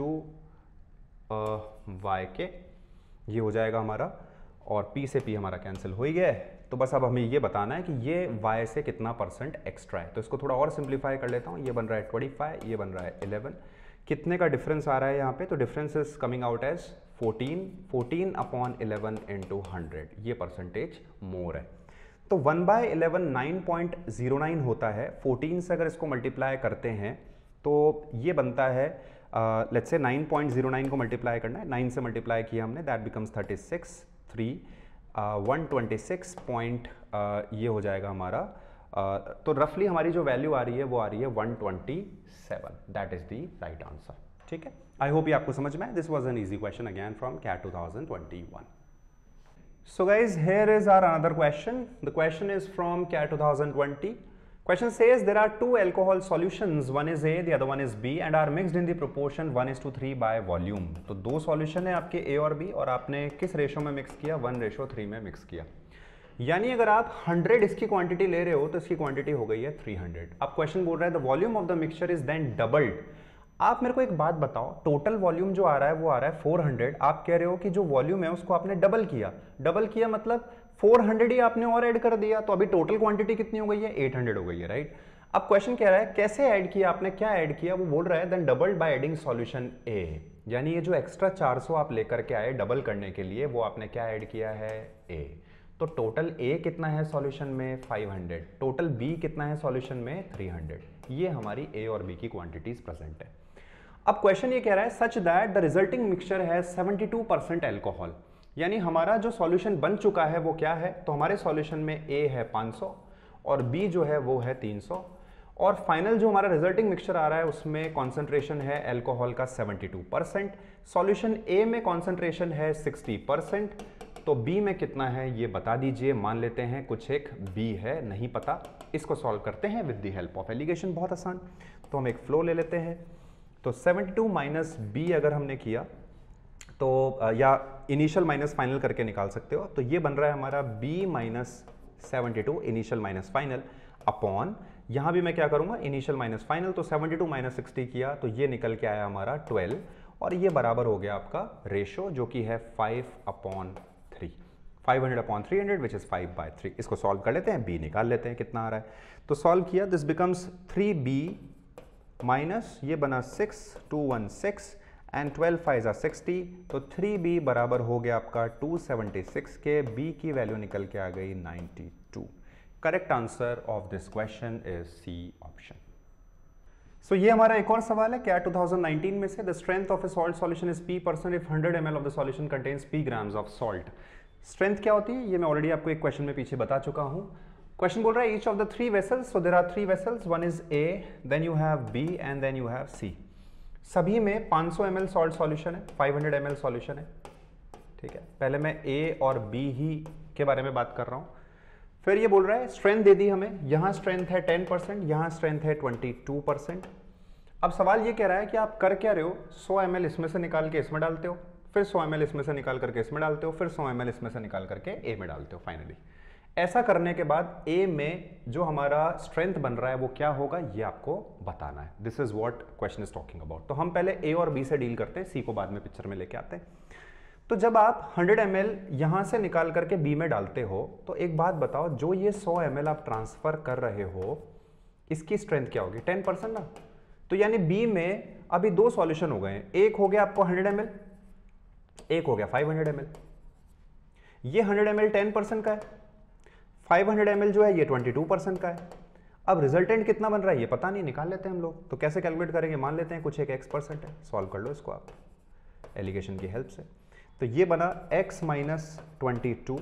y के, ये हो जाएगा हमारा, और p से p हमारा कैंसिल हो ही गया है। तो बस अब हमें ये बताना है कि ये y से कितना परसेंट एक्स्ट्रा है। तो इसको थोड़ा और सिंप्लीफाई कर लेता हूँ, ये बन रहा है ट्वेंटी फाइव, ये बन रहा है इलेवन। कितने का डिफरेंस आ रहा है यहाँ पे? तो difference is coming out as fourteen, fourteen upon eleven into hundred, ये परसेंटेज मोर है। तो one by eleven nine point zero nine होता है। फोर्टीन से अगर इसको मल्टीप्लाई करते हैं तो ये बनता है, let's say nine point zero nine को मल्टीप्लाई करना है, नाइन से मल्टीप्लाई किया हमने, that becomes thirty six, three one twenty six point ये हो जाएगा हमारा। uh, तो रफली हमारी जो वैल्यू आ रही है वो आ रही है one twenty seven, that is the right answer. ठीक है, आई होप ये आपको समझ में आए। This was an easy question again from CAT two thousand twenty one. So guys, here is our another question. The question is from C A T twenty twenty. Question says there are two alcohol solutions, one is A, the other one is B, and are mixed in the proportion one is to three by volume. तो दो solution है आपके A और B और आपने किस रेशो में मिक्स किया? वन रेशो थ्री में मिक्स किया। यानी अगर आप हंड्रेड इसकी क्वांटिटी ले रहे हो तो इसकी क्वांटिटी हो गई है थ्री हंड्रेड। अब क्वेश्चन बोल रहा है the volume of the mixture is then doubled. आप मेरे को एक बात बताओ, टोटल वॉल्यूम जो आ रहा है वो आ रहा है फोर हंड्रेड, आप कह रहे हो कि जो वॉल्यूम है उसको आपने डबल किया। डबल किया मतलब फोर हंड्रेड ही आपने और ऐड कर दिया, तो अभी टोटल क्वांटिटी कितनी हो गई है? एट हंड्रेड हो गई है, राइट। अब क्वेश्चन कह रहा है कैसे ऐड किया आपने, क्या ऐड किया? वो बोल रहा है then doubled by adding solution A, यानी ये जो एक्स्ट्रा चार सौ आप लेकर के आए डबल करने के लिए, वो आपने क्या ऐड किया है? ए। तो टोटल ए कितना है सॉल्यूशन में? Five hundred. टोटल बी कितना है सॉल्यूशन में? Three hundred. ये हमारी ए और बी की क्वांटिटीज प्रेजेंट है। अब क्वेश्चन ये कह रहा है such that the resulting mixture है सेवेंटी टू परसेंट एल्कोहल, यानी हमारा जो सॉल्यूशन बन चुका है वो क्या है? तो हमारे सॉल्यूशन में ए है पाँच सौ और बी जो है वो है तीन सौ, और फाइनल जो हमारा रिजल्टिंग मिक्सचर आ रहा है उसमें कॉन्सेंट्रेशन है एल्कोहल का seventy two percent. Solution A में कॉन्सेंट्रेशन है सिक्सटी परसेंट, तो बी में कितना है ये बता दीजिए। मान लेते हैं कुछ एक बी है, नहीं पता, इसको सॉल्व करते हैं with the help of alligation, बहुत आसान। तो हम एक फ्लो ले लेते हैं, तो सेवेंटी टू माइनस बी अगर हमने किया तो या इनिशियल माइनस फाइनल करके निकाल सकते हो, तो ये बन रहा है हमारा b minus seventy two, initial minus final, upon यहां भी मैं क्या करूंगा? इनिशियल माइनस फाइनल, तो सेवेंटी टू माइनस सिक्सटी किया तो ये निकल के आया हमारा ट्वेल्व, और ये बराबर हो गया आपका रेशो जो कि है five upon three, five hundred upon three hundred which is five by three. इसको सॉल्व कर लेते हैं, b निकाल लेते हैं कितना आ रहा है। तो सॉल्व किया, this becomes three B minus ये बना six two one six and twelve five जा सिक्सटी, तो थ्री बी बराबर हो गया आपका टू सेवेंटी सिक्स के, b की वैल्यू निकल के आ गई ninety two. Correct answer of this question is C option. So ये हमारा एक और सवाल है कैट ट्वेंटी नाइनटीन में से, the strength of a salt solution is p percent if hundred M L of the solution contains p grams of salt. Strength क्या होती है ये मैं ऑलरेडी आपको एक क्वेश्चन में पीछे बता चुका हूं। क्वेश्चन बोल रहा है each of the three vessels, so there are three vessels, one is A, then you have B and then you have C. सभी में पाँच सौ एम एल सॉल्ट सॉल्यूशन है, five hundred M L solution है, ठीक है। पहले मैं ए और बी ही के बारे में बात कर रहा हूँ। फिर ये बोल रहा है स्ट्रेंथ दे दी हमें, यहाँ स्ट्रेंथ है टेन परसेंट, यहाँ स्ट्रेंथ है ट्वेंटी टू परसेंट। अब सवाल ये कह रहा है कि आप कर क्या रहे हो? सौ एम एल इसमें से निकाल के इसमें डालते हो, फिर सौ एम एल इसमें से निकाल करके इसमें डालते हो, फिर सौ एम एल इसमें से निकाल करके ए में डालते हो फाइनली। ऐसा करने के बाद ए में जो हमारा स्ट्रेंथ बन रहा है वो क्या होगा ये आपको बताना है। This is what question is talking about. तो हम पहले ए और बी से डील करते हैं, सी को बाद में पिक्चर में लेके आते हैं। तो जब आप हंड्रेड एम एल यहां से निकाल करके बी में डालते हो तो एक बात बताओ, जो ये सौ एम एल आप ट्रांसफर कर रहे हो इसकी स्ट्रेंथ क्या होगी? टेन परसेंट ना। तो यानी बी में अभी दो सॉल्यूशन हो गए हैं, एक हो गया आपको हंड्रेड एम एल, एक हो गया फाइव हंड्रेड एम एल। ये hundred M L ten percent का है फाइव हंड्रेड एम एल जो है ये ट्वेंटी टू परसेंट का है। अब रिजल्टेंट कितना बन रहा है ये पता नहीं, निकाल लेते हैं हम लोग। तो कैसे कैलकुलेट करेंगे, मान लेते हैं कुछ एक एक्स परसेंट है, सॉल्व कर लो इसको आप एलिगेशन की हेल्प से। तो ये बना x माइनस ट्वेंटी टू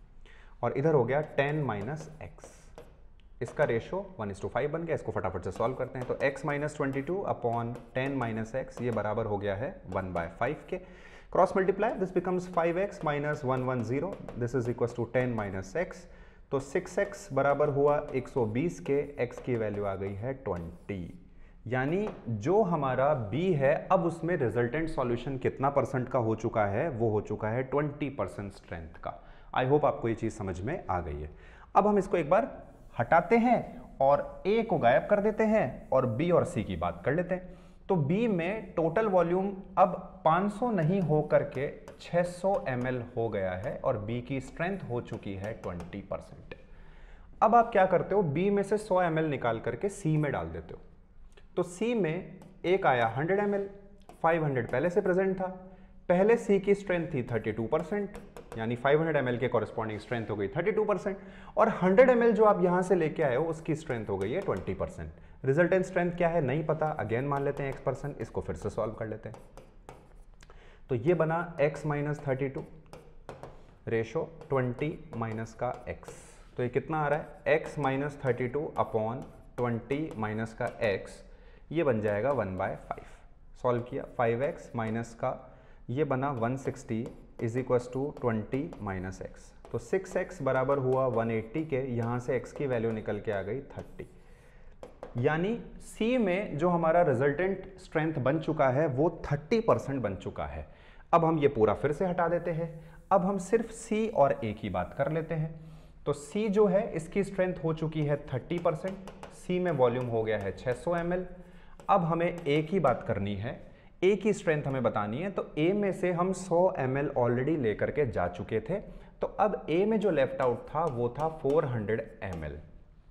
और इधर हो गया टेन माइनस एक्स, इसका ratio one is to five बन गया। इसको फटाफट से सॉल्व करते हैं। तो x minus twenty two upon ten minus x ये बराबर हो गया है वन बाय फाइव के। Cross multiply, this becomes five x minus one one zero, this is equal to ten minus x. तो सिक्स एक्स बराबर हुआ एक सौ बीस के, x की वैल्यू आ गई है ट्वेंटी। यानी जो हमारा b है अब उसमें रिजल्टेंट सॉल्यूशन कितना परसेंट का हो चुका है, वो हो चुका है ट्वेंटी परसेंट स्ट्रेंथ का। आई होप आपको ये चीज समझ में आ गई है। अब हम इसको एक बार हटाते हैं और a को गायब कर देते हैं और b और c की बात कर लेते हैं। तो b में टोटल वॉल्यूम अब पाँच सौ नहीं हो करके छह सौ एम एल हो गया है और b की स्ट्रेंथ हो चुकी है ट्वेंटी परसेंट। अब आप क्या करते हो, b में से सौ एम एल निकाल करके c में डाल देते हो। तो C में एक आया hundred M L, five hundred पहले से प्रेजेंट था। पहले C की स्ट्रेंथ थी थर्टी टू परसेंट, यानी फाइव हंड्रेड एम एल के कॉरेस्पॉन्डिंग स्ट्रेंथ हो गई थर्टी टू परसेंट, और हंड्रेड एम एल जो आप यहां से लेके आए हो उसकी स्ट्रेंथ हो गई है ट्वेंटी परसेंट। रिजल्टेंट स्ट्रेंथ क्या है नहीं पता, अगेन मान लेते हैं एक्स परसेंट, इसको फिर से सॉल्व कर लेते हैं। तो ये बना x minus thirty two ratio twenty minus का x। तो ये कितना आ रहा है, x minus thirty two upon twenty minus का x, ये बन जाएगा वन बाय फाइव। सॉल्व किया, फाइव एक्स माइनस का ये बना one sixty is equal to twenty minus x. तो सिक्स एक्स बराबर हुआ वन एट्टी के, यहाँ से x की वैल्यू निकल के आ गई थर्टी। यानी C में जो हमारा रिजल्टेंट स्ट्रेंथ बन चुका है वो थर्टी परसेंट बन चुका है। अब हम ये पूरा फिर से हटा देते हैं। अब हम सिर्फ C और A की बात कर लेते हैं। तो C जो है इसकी स्ट्रेंथ हो चुकी है थर्टी परसेंट, C में वॉल्यूम हो गया है छह सौ एम एल। अब हमें A की बात करनी है, A की स्ट्रेंथ हमें बतानी है। तो A में से हम सौ एम एल ऑलरेडी लेकर के जा चुके थे, तो अब A में जो लेफ्ट आउट था वो था फोर हंड्रेड एम एल।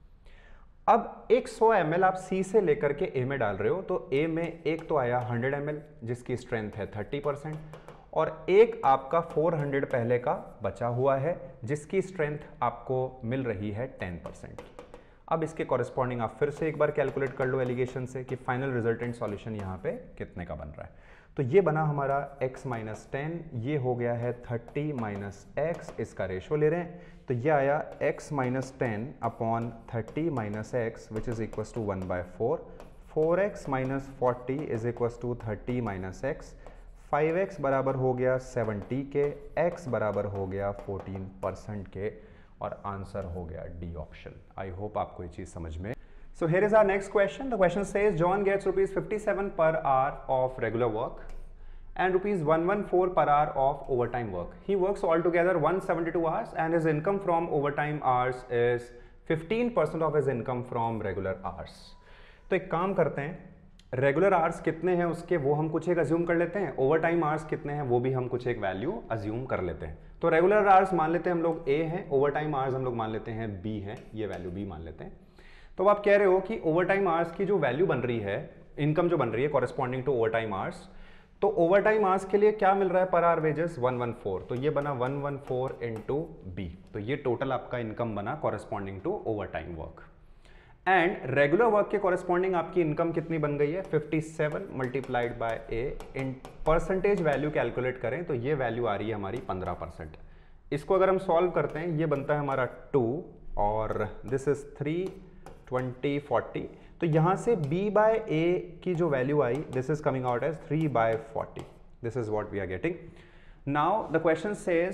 अब एक सौ एम एल आप C से लेकर के A में डाल रहे हो, तो A में एक तो आया हंड्रेड एम एल जिसकी स्ट्रेंथ है थर्टी परसेंट, और एक आपका फोर हंड्रेड पहले का बचा हुआ है जिसकी स्ट्रेंथ आपको मिल रही है टेन परसेंट। अब इसके कॉरेस्पॉन्डिंग आप फिर से एक बार कैलकुलेट कर लो एलिगेशन से कि फाइनल रिजल्टेंट सॉल्यूशन यहाँ पे कितने का बन रहा है। तो ये बना हमारा x माइनस टेन, ये हो गया है थर्टी माइनस एक्स, इसका रेशो ले रहे हैं। तो ये आया x minus ten upon thirty minus x which is equal to one by four. Four x minus forty is equal to thirty minus x. Five x बराबर हो गया सेवेंटी के, x बराबर हो गया फोर्टीन परसेंट के, और आंसर हो गया डी ऑप्शन। आई होप आपको ये चीज समझ में। So here is our next question. The question says John gets rupees fifty seven per hour of regular work and rupees one hundred fourteen per hour of overtime work. He works altogether one hundred seventy-two hours and his income from overtime hours is fifteen percent of his income from regular hours. तो एक काम करते हैं, रेगुलर आवर्स कितने हैं उसके वो हम कुछ एक अज्यूम कर लेते हैं, ओवर टाइम आवर्स कितने हैं वो भी हम कुछ एक वैल्यू अज्यूम कर लेते हैं। तो रेगुलर आवर्स मान लेते हैं हम लोग A हैं, ओवर टाइम आवर्स हम लोग मान लेते हैं B हैं, ये वैल्यू B मान लेते हैं। तो आप कह रहे हो कि ओवर टाइम आवर्स की जो वैल्यू बन रही है, इनकम जो बन रही है corresponding to over time hours, तो ओवर टाइम आवर्स के लिए क्या मिल रहा है per hour wages one one four, तो ये बना one one four into B, तो ये टोटल आपका इनकम बना corresponding to over time work. And regular work के कॉरेस्पॉन्डिंग आपकी इनकम कितनी बन गई है, fifty seven multiplied by A, in percentage value calculate करें तो ये वैल्यू आ रही है हमारी पंद्रह परसेंट। इसको अगर हम सॉल्व करते हैं ये बनता है हमारा टू और this is three twenty forty, तो यहां से b बाय a की जो वैल्यू आई this is coming out as three by forty, this is what we are getting. Now the question says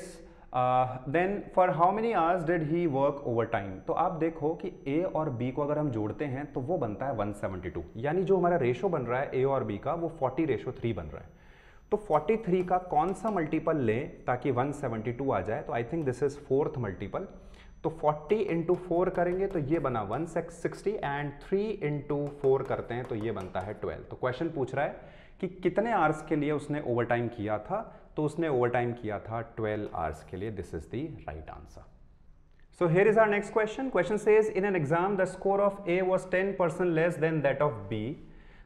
then for how many hours did he work over time. तो आप देखो कि a और b को अगर हम जोड़ते हैं तो वो बनता है वन सेवेंटी टू, यानी जो हमारा रेशो बन रहा है a और b का वो फोर्टी रेशो थ्री बन रहा है। तो फोर्टी थ्री का कौन सा मल्टीपल लें ताकि वन सेवेंटी टू आ जाए, तो I think this is fourth multiple. तो फोर्टी इंटू फोर करेंगे तो ये बना one sixty and three into four करते हैं तो ये बनता है ट्वेल्व। तो क्वेश्चन पूछ रहा है कि कितने आवर्स के लिए उसने ओवर टाइम किया था, तो उसने ओवर टाइम किया था ट्वेल्व आवर्स के लिए। This is the right answer. So here is our next question. Question says in an exam the score of A was ten percent less than that of B,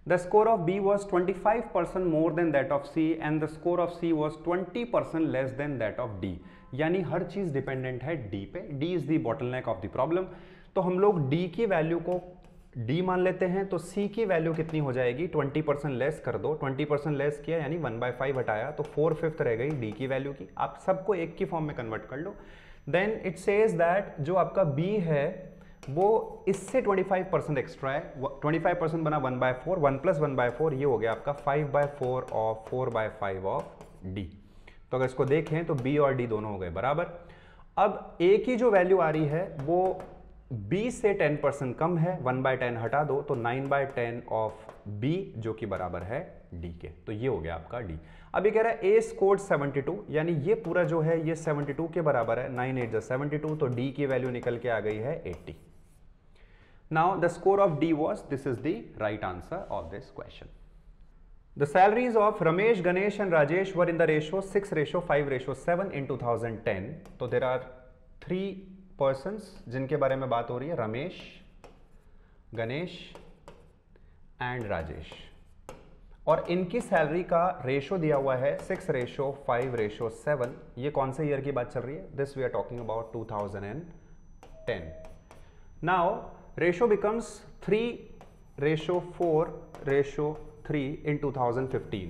The score of B was twenty-five percent more than that of C and the score of C was twenty percent less than that of D. यानी हर चीज डिपेंडेंट है D पे. D is the bottleneck of the problem. तो हम लोग D की वैल्यू को D मान लेते हैं, तो C की वैल्यू कितनी हो जाएगी, ट्वेंटी परसेंट लेस कर दो, ट्वेंटी परसेंट लेस किया यानी वन बाई फाइव हटाया तो फोर फिफ्थ रह गई D की वैल्यू की. आप सबको एक की फॉर्म में कन्वर्ट कर लो. देन इट सेज दैट जो आपका B है वो इससे ट्वेंटी फाइव परसेंट एक्स्ट्रा है. ट्वेंटी फाइव परसेंट बना one by four, one plus one by four, ये हो गया आपका five by four of four by five of D. तो अगर इसको देखें तो B और D दोनों हो गए बराबर. अब A की जो वैल्यू आ रही है वो B से टेन परसेंट कम है, वन बाय टेन हटा दो तो nine by ten of B जो कि बराबर है D के. तो ये हो गया आपका D. अब ये कह रहा है A स्कोर्ड सेवेंटी टू, यानी ये पूरा जो है ये सेवेंटी टू के बराबर है, नाइन एट सेवेंटी टू, तो D की वैल्यू निकल के आ गई है eighty. Now the score of D was, this is the right answer of this question. The salaries of Ramesh, Ganesh and Rajesh were in the ratio six ratio five ratio seven in two thousand ten. तो there are three persons जिनके बारे में बात हो रही है, रमेश, गणेश एंड राजेश, और इनकी सैलरी का रेशो दिया हुआ है six ratio five ratio seven. ये कौन से ईयर की बात चल रही है, this we are talking about two thousand ten. Now ratio becomes three ratio four ratio three in two thousand fifteen.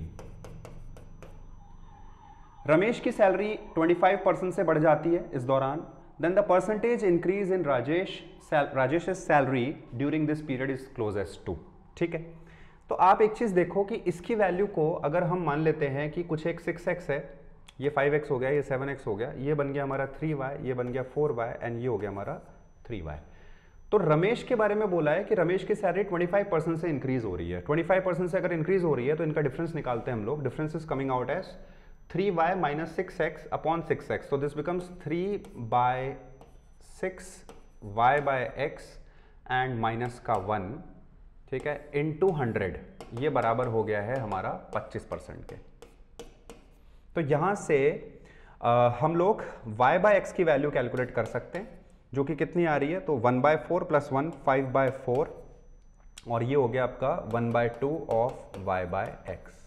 Ramesh की सैलरी ट्वेंटी फाइव परसेंट से बढ़ जाती है इस दौरान. Then the percentage increase in Rajesh Rajesh salary during this period is closest to. ठीक है, तो आप एक चीज देखो कि इसकी वैल्यू को अगर हम मान लेते हैं कि कुछ एक सिक्स एक्स है, ये फाइव एक्स हो गया, ये सेवन एक्स हो गया, ये बन गया हमारा थ्री वाई, ये बन गया फोर वाई एंड ये हो गया हमारा थ्री वाई. तो रमेश के बारे में बोला है कि रमेश की सैलरी ट्वेंटी फाइव परसेंट से इंक्रीज हो रही है. ट्वेंटी फाइव परसेंट से अगर इंक्रीज हो रही है तो इनका डिफरेंस निकालते हैं हम लोग. Difference is coming out as three y minus six x upon six x. तो this becomes three by six y by x and minus का वन. ठीक है, इन टू हंड्रेड, ये बराबर हो गया है हमारा पच्चीस परसेंट के. तो यहां से आ, हम लोग y बाय एक्स की वैल्यू कैलकुलेट कर सकते हैं जो कि कितनी आ रही है, तो one by four plus one, five by four, और ये हो गया आपका one by two of y by x.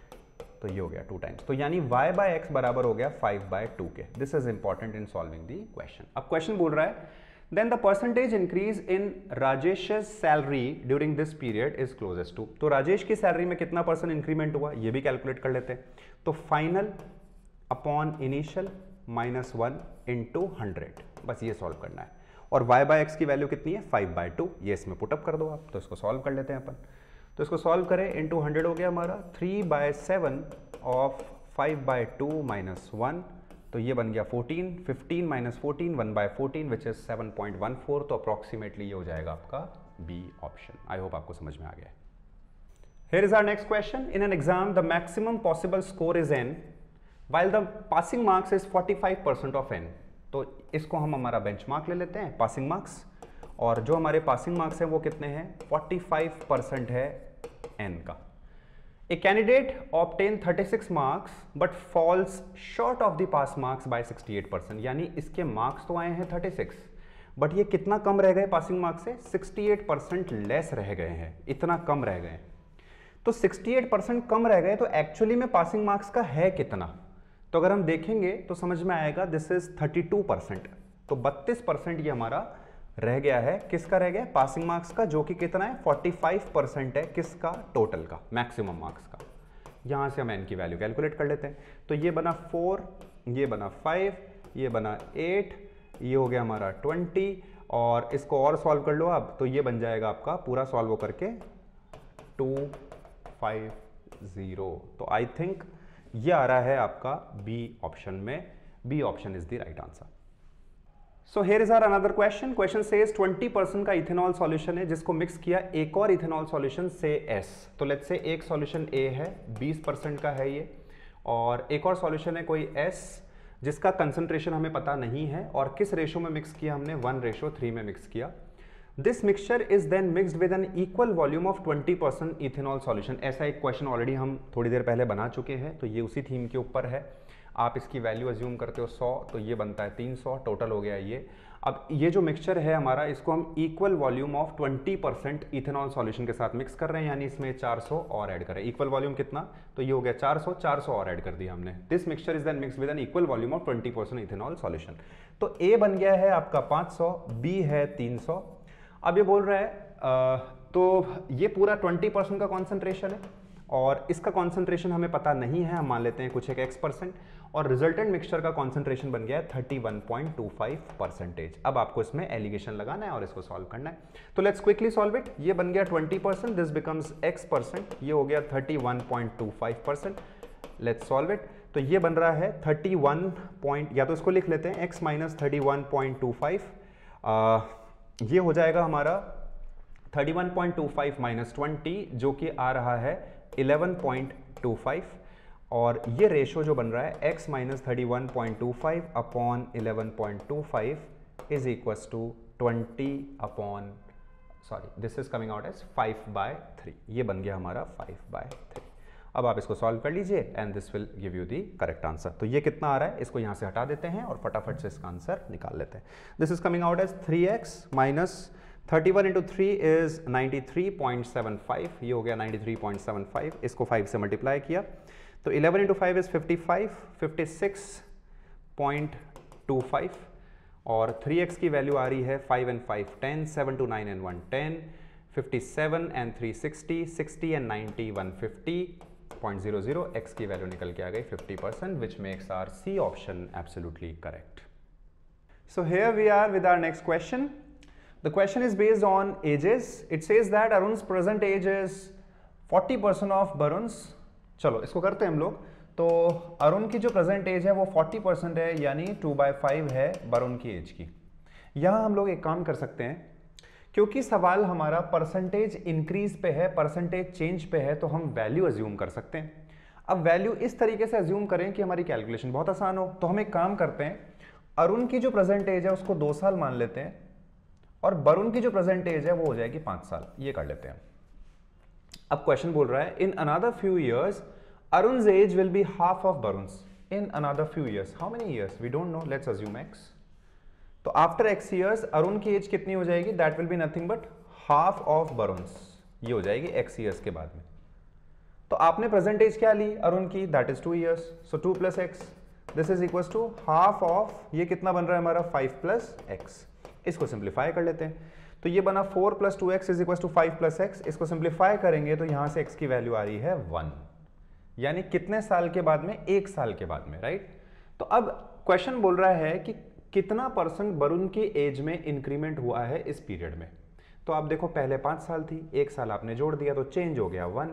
तो ये हो गया टू टाइम्स. तो यानी y बाय एक्स बराबर हो गया फाइव बाय टू के. This is important in solving the question. अब क्वेश्चन बोल रहा है then the percentage increase in Rajesh salary during this period is closest to. तो राजेश की सैलरी में कितना परसेंट इंक्रीमेंट हुआ ये भी कैलकुलेट कर लेते हैं. तो final upon initial minus one into hundred, बस ये सॉल्व करना है. और y बाय एक्स की वैल्यू कितनी है, फाइव बाय टू. ये इसमें पुटअप कर दो आप. तो इसको सॉल्व कर लेते हैं अपन. तो इसको सॉल्व करें, इंटू हंड्रेड हो गया हमारा three by seven of five by two minus one. तो ये बन गया fourteen, fifteen minus fourteen, one by fourteen which is seven point one four. तो अप्रॉक्सीमेटली ये हो जाएगा आपका बी ऑप्शन. आई होप आपको समझ में आ गया. Here is our next question. In an exam, the maximum possible score is n, while the passing marks is forty-five percent of n. तो इसको हम हमारा बेंचमार्क ले लेते हैं, पासिंग मार्क्स, और जो हमारे पासिंग मार्क्स हैं वो कितने हैं, फोर्टी फाइव परसेंट है n का. A candidate obtained thirty six marks but falls short of the pass marks by sixty eight percent. यानी इसके मार्क्स तो आए हैं थर्टी सिक्स, बट ये कितना कम रह गए पासिंग मार्क्स से, सिक्सटी एट परसेंट लेस रह गए हैं. इतना कम रह गए. तो सिक्सटी एट परसेंट कम रह गए, तो एक्चुअली में पासिंग मार्क्स का है कितना. तो अगर हम देखेंगे तो समझ में आएगा this is thirty two percent. तो बत्तीस परसेंट ये हमारा रह गया है. किसका रह गया, पासिंग मार्क्स का, जो कि कितना है, फोर्टी फाइव परसेंट है. किसका, टोटल का, मैक्सिमम मार्क्स का. यहां से हम एन की वैल्यू कैलकुलेट कर लेते हैं. तो ये बना फोर, ये बना फाइव, ये बना एट, ये हो गया हमारा ट्वेंटी, और इसको और सॉल्व कर लो आप. तो ये बन जाएगा आपका पूरा सॉल्व करके टू फाइव जीरो. तो आई थिंक ये आ रहा है आपका बी ऑप्शन में. B option is the right answer. So here is our another question. Question says twenty percent का इथेनॉल सॉल्यूशन है जिसको मिक्स किया एक और इथेनॉल सॉल्यूशन से S. तो लेट्स से एक सॉल्यूशन A है, बीस परसेंट का है ये, और एक और सॉल्यूशन है कोई S जिसका कंसंट्रेशन हमें पता नहीं है, और किस रेशो में मिक्स किया हमने, वन रेशो थ्री में मिक्स किया. This mixture is then mixed with an equal volume of twenty percent ethanol solution. ऐसा एक क्वेश्चन ऑलरेडी हम थोड़ी देर पहले बना चुके हैं, तो ये उसी थीम के ऊपर है. आप इसकी वैल्यू अज्यूम करते हो सौ, तो ये बनता है तीन सौ, टोटल हो गया ये. अब ये जो मिक्सचर है हमारा, इसको हम equal volume of twenty percent ethanol solution के साथ मिक्स कर रहे हैं, यानी इसमें चार सौ और ऐड कर रहे हैं। इक्वल वॉल्यूम कितना, तो ये हो गया चार सौ, चार सौ और ऐड कर दिया हमने। This mixture is then mix with an equal volume of twenty percent ethanol solution. तो ए बन गया है आपका पाँच सौ, बी है तीन सौ। अब ये बोल रहा है आ, तो ये पूरा ट्वेंटी परसेंट का कॉन्सेंट्रेशन है और इसका कॉन्सेंट्रेशन हमें पता नहीं है, हम मान लेते हैं कुछ एक एक्स परसेंट, और रिजल्टेंट मिक्सचर का कॉन्सेंट्रेशन बन गया है thirty one point two five percentage. अब आपको इसमें एलिगेशन लगाना है और इसको सॉल्व करना है। तो लेट्स क्विकली सॉल्व इट। ये बन गया twenty percent, this becomes x percent, ये हो गया thirty one point two five percent. Let's solve it. तो ये बन रहा है थर्टी वन पॉइंट, या तो इसको लिख लेते हैं x minus thirty one point two five, ये हो जाएगा हमारा thirty one point two five minus twenty, जो कि आ रहा है इलेवन पॉइंट टू फाइव, और ये रेशो जो बन रहा है x minus thirty one point two five upon eleven point two five is equals to twenty upon, sorry this is coming out as five by three. ये बन गया हमारा फाइव बाय थ्री। अब आप इसको सॉल्व कर लीजिए and this will give you the correct answer. तो ये कितना आ रहा है, इसको यहां से हटा देते हैं और फटाफट से इसका आंसर निकाल लेते हैं। This is coming out as three x minus thirty one into three is ninety three point seven five, ये हो गया ninety three point seven five, इसको फाइव से मल्टीप्लाई किया तो eleven into five is fifty five, fifty six point two five, और थ्री एक्स की वैल्यू आ रही है five and five ten, seven two nine and one ten, fifty seven and three sixty, sixty and ninety one fifty point zero zero, x की वैल्यू निकल के आ गई fifty percent, which makes our C option absolutely correct. So here we are with our next question. The question is based on ages. It says that Arun's present age is forty percent of Barun's. चलो इसको करते हैं हम लोग। तो अरुण की जो प्रेजेंट एज है वो forty percent है, यानी टू बाई फाइव है वरुण की एज की। यहां हम लोग एक काम कर सकते हैं, क्योंकि सवाल हमारा परसेंटेज इंक्रीज पे है, परसेंटेज चेंज पे है, तो हम वैल्यू अज्यूम कर सकते हैं। अब वैल्यू इस तरीके से अज्यूम करें कि हमारी कैलकुलेशन बहुत आसान हो। तो हम एक काम करते हैं, अरुण की जो प्रेजेंट एज है उसको दो साल मान लेते हैं और वरुण की जो प्रेजेंट एज है वो हो जाएगी पांच साल, ये कर लेते हैं। अब क्वेश्चन बोल रहा है in another few years Arun's age will be half of Varun's. In another few years, how many years we don't know, let's assume x. तो आफ्टर एक्स ईयर्स अरुण की एज कितनी हो जाएगी, that will be nothing but half of Varun's, ये हो जाएगी एक्स ईयर्स के बाद में। तो आपने प्रेजेंट एज क्या ली अरुण की, that is two years, so two plus x, this is equal to half of, ये कितना बन रहा है हमारा फाइव प्लस एक्स। इसको सिंप्लीफाई कर लेते हैं, तो ये बना four plus two x is equal to five plus x. इसको सिंप्लीफाई करेंगे तो यहां से एक्स की वैल्यू आ रही है वन, यानी कितने साल के बाद में, एक साल के बाद में, राइट। तो अब क्वेश्चन बोल रहा है कि कितना परसेंट वरुण की एज में इंक्रीमेंट हुआ है इस पीरियड में। तो आप देखो पहले पांच साल थी, एक साल आपने जोड़ दिया तो चेंज हो गया वन,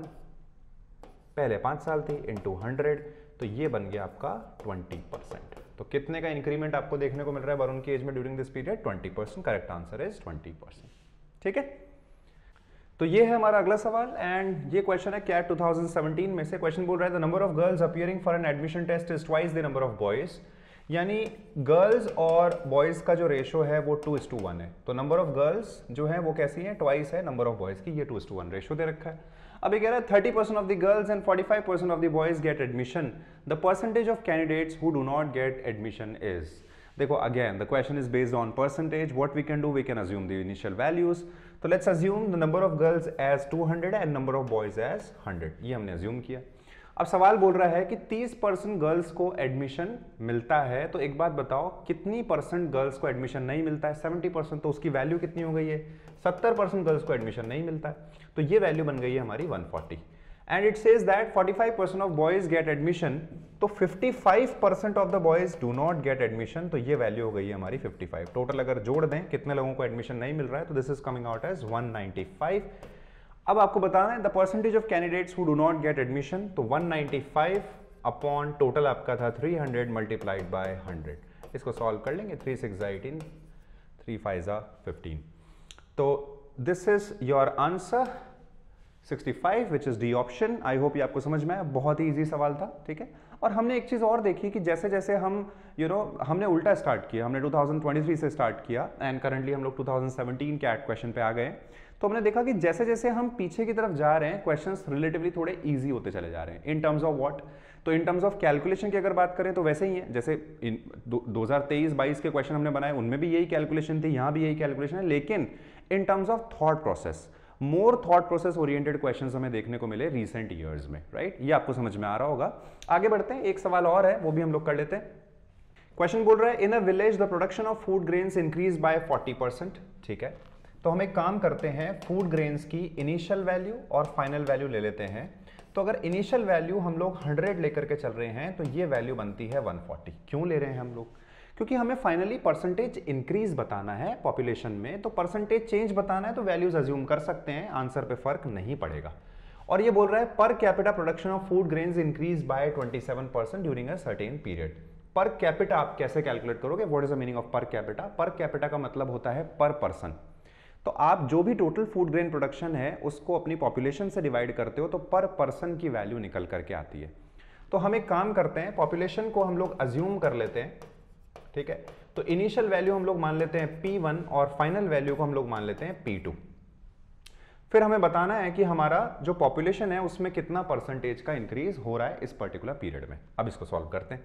पहले पांच साल थी इंटू हंड्रेड, तो ये बन गया आपका ट्वेंटी परसेंट। तो कितने का इंक्रीमेंट आपको देखने को मिल रहा है वरुण की एज में during this period, twenty percent. Correct answer is twenty percent. ठीक है, तो ये है हमारा अगला सवाल एंड ये क्वेश्चन है कैट टू थाउजेंड सेवेंटीन में से। क्वेश्चन बोल रहा है the number of girls appearing for an admission test is twice the number of boys, यानी गर्ल्स और बॉयज का जो रेशो है वो टू इज टू वन है। तो नंबर ऑफ गर्ल्स जो है वो कैसी है, ट्वाइस है नंबर ऑफ बॉयज की, ये two is two one ratio दे रखा है। अब ये कह रहा है thirty percent of the girls and forty five percent of the boys get admission, the percentage of candidates who do not get admission is. देखो again the question is based on percentage, what we can do, we can assume the initial values. तो let's assume the number of girls as two hundred and number of boys as hundred, ये हमने अज्यूम किया। अब सवाल बोल रहा है कि तीस परसेंट गर्ल्स को एडमिशन मिलता है, तो एक बात बताओ कितनी परसेंट गर्ल्स को एडमिशन नहीं मिलता है, सेवेंटी परसेंट, तो उसकी वैल्यू कितनी हो गई है, सत्तर परसेंट गर्ल्स को एडमिशन नहीं मिलता है, तो ये वैल्यू बन गई है हमारी one forty. And it says that forty five percent of boys get admission, तो fifty five percent of the boys do not get admission, तो ये वैल्यू हो गई है हमारी फिफ्टी फाइव। टोटल अगर जोड़ दें कितने लोगों को एडमिशन नहीं मिल रहा है, तो this is coming out as one ninety five. अब आपको बताना है the percentage of candidates who do not get admission, तो one ninety five upon total आपका था three hundred multiplied by hundred. इसको सॉल्व कर लेंगे, three six eighteen, three five जा फिफ्टीन, तो this is your answer sixty five which is D option. I hope ये आपको समझ में आया, बहुत ही इजी सवाल था। ठीक है, और हमने एक चीज और देखी कि जैसे जैसे हम यू you नो know, हमने उल्टा स्टार्ट किया, हमने टू थाउजेंड ट्वेंटी थ्री से स्टार्ट किया एंड करंटली हम लोग टू थाउजेंड सेवेंटीन के एट क्वेश्चन पे आ गए। तो हमने देखा कि जैसे जैसे हम पीछे की तरफ जा रहे हैं क्वेश्चंस रिलेटिवली थोड़े इजी होते चले जा रहे हैं इन टर्म्स ऑफ व्हाट। तो इन टर्म्स ऑफ कैलकुलेशन की अगर बात करें तो वैसे ही है, जैसे इन दो हज़ार तेईस बाईस के क्वेश्चन हमने बनाए उनमें भी यही कैलकुलेशन थी, यहां भी यही कैलकुलेशन है, लेकिन in terms of thought process, more thought process oriented questions हमें देखने को मिले रीसेंट ईयर्स में, राइट। ये आपको समझ में आ रहा होगा। आगे बढ़ते हैं, एक सवाल और है वो भी हम लोग कर लेते हैं। क्वेश्चन बोल रहा है in a village the production of food grains increase by forty percent. ठीक है, तो हम एक काम करते हैं, फूड ग्रेन्स की इनिशियल वैल्यू और फाइनल वैल्यू ले लेते हैं। तो अगर इनिशियल वैल्यू हम लोग हंड्रेड लेकर के चल रहे हैं तो ये वैल्यू बनती है वन फोर्टी। क्यों ले रहे हैं हम लोग? क्योंकि हमें फाइनली परसेंटेज इंक्रीज बताना है पॉपुलेशन में, तो परसेंटेज चेंज बताना है तो वैल्यूज अज्यूम कर सकते हैं, आंसर पे फर्क नहीं पड़ेगा। और ये बोल रहा है per capita production of food grains increase by twenty seven percent during a certain period. Per capita आप कैसे कैलकुलेट करोगे? What is the meaning of per capita? Per capita का मतलब होता है पर पर्सन। तो आप जो भी टोटल फूड ग्रेन प्रोडक्शन है उसको अपनी पॉपुलेशन से डिवाइड करते हो तो पर पर्सन की वैल्यू निकल करके आती है। तो हम एक काम करते हैं, पॉपुलेशन को हम लोग अज्यूम कर लेते हैं, ठीक है। तो इनिशियल वैल्यू हम लोग मान लेते हैं पी वन और फाइनल वैल्यू को हम लोग मान लेते हैं पी टू। फिर हमें बताना है कि हमारा जो पॉपुलेशन है उसमें कितना परसेंटेज का इंक्रीज हो रहा है इस पर्टिकुलर पीरियड में। अब इसको सॉल्व करते हैं।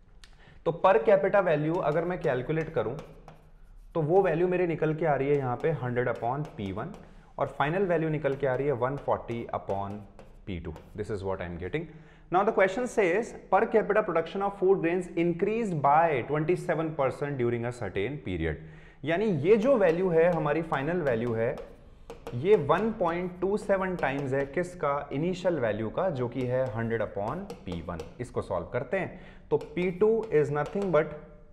तो पर कैपिटा वैल्यू अगर मैं कैलकुलेट करूं तो वो वैल्यू मेरे निकल के आ रही है यहाँ पे हंड्रेड अपॉन पी वन और फाइनल वैल्यू निकल के आ रही है one forty upon P two. This is what I am getting. Now the question says per capita production of food grains increase by twenty seven percent during a certain period. यानी ये जो वैल्यू है हमारी फाइनल वैल्यू है ये one point two seven times है किसका? इनिशियल वैल्यू का, जो कि है हंड्रेड अपॉन पी वन। इसको सॉल्व करते हैं तो P two is nothing but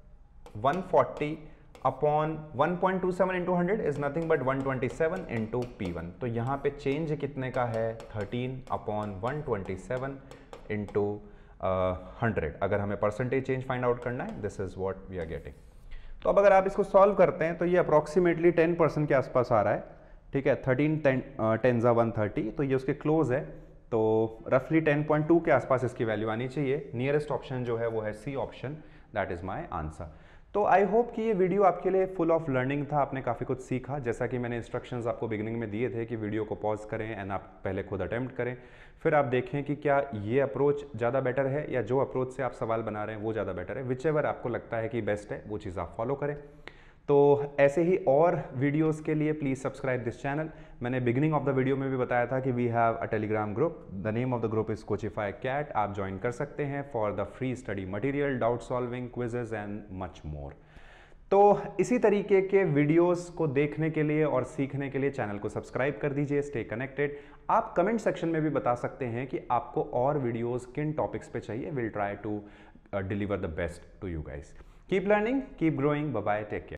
one forty upon one point two seven into hundred is nothing but one twenty seven into P one. तो यहाँ पे चेंज कितने का है? Thirteen upon one twenty seven into hundred. अगर हमें परसेंटेज चेंज फाइंड आउट करना है, this is what we are getting. तो अब अगर आप इसको सॉल्व करते हैं तो ये अप्रॉक्सीमेटली टेन परसेंट के आसपास आ रहा है, ठीक है। थर्टीन टेन जा वन थर्टी, तो ये उसके क्लोज है। तो रफली टेन पॉइंट टू के आसपास इसकी वैल्यू आनी चाहिए। नियरेस्ट ऑप्शन जो है वो है C option, that is my answer. तो आई होप कि ये वीडियो आपके लिए फुल ऑफ लर्निंग था, आपने काफ़ी कुछ सीखा। जैसा कि मैंने इंस्ट्रक्शंस आपको बिगिनिंग में दिए थे कि वीडियो को पॉज करें एंड आप पहले खुद अटेम्प्ट करें, फिर आप देखें कि क्या ये अप्रोच ज़्यादा बेटर है या जो अप्रोच से आप सवाल बना रहे हैं वो ज़्यादा बेटर है। विच एवर आपको लगता है कि बेस्ट है वो चीज़ आप फॉलो करें। तो ऐसे ही और वीडियोस के लिए प्लीज़ सब्सक्राइब दिस चैनल। मैंने बिगिनिंग ऑफ द वीडियो में भी बताया था कि we have a Telegram group, the name of the group is Coachify CAT. आप ज्वाइन कर सकते हैं for the free study material, doubt solving, quizzes and much more. तो इसी तरीके के वीडियोस को देखने के लिए और सीखने के लिए चैनल को सब्सक्राइब कर दीजिए। Stay connected. आप कमेंट सेक्शन में भी बता सकते हैं कि आपको और वीडियोस किन टॉपिक्स पे चाहिए। Will try to deliver the best to you guys. Keep learning, keep growing. Bye bye, take care.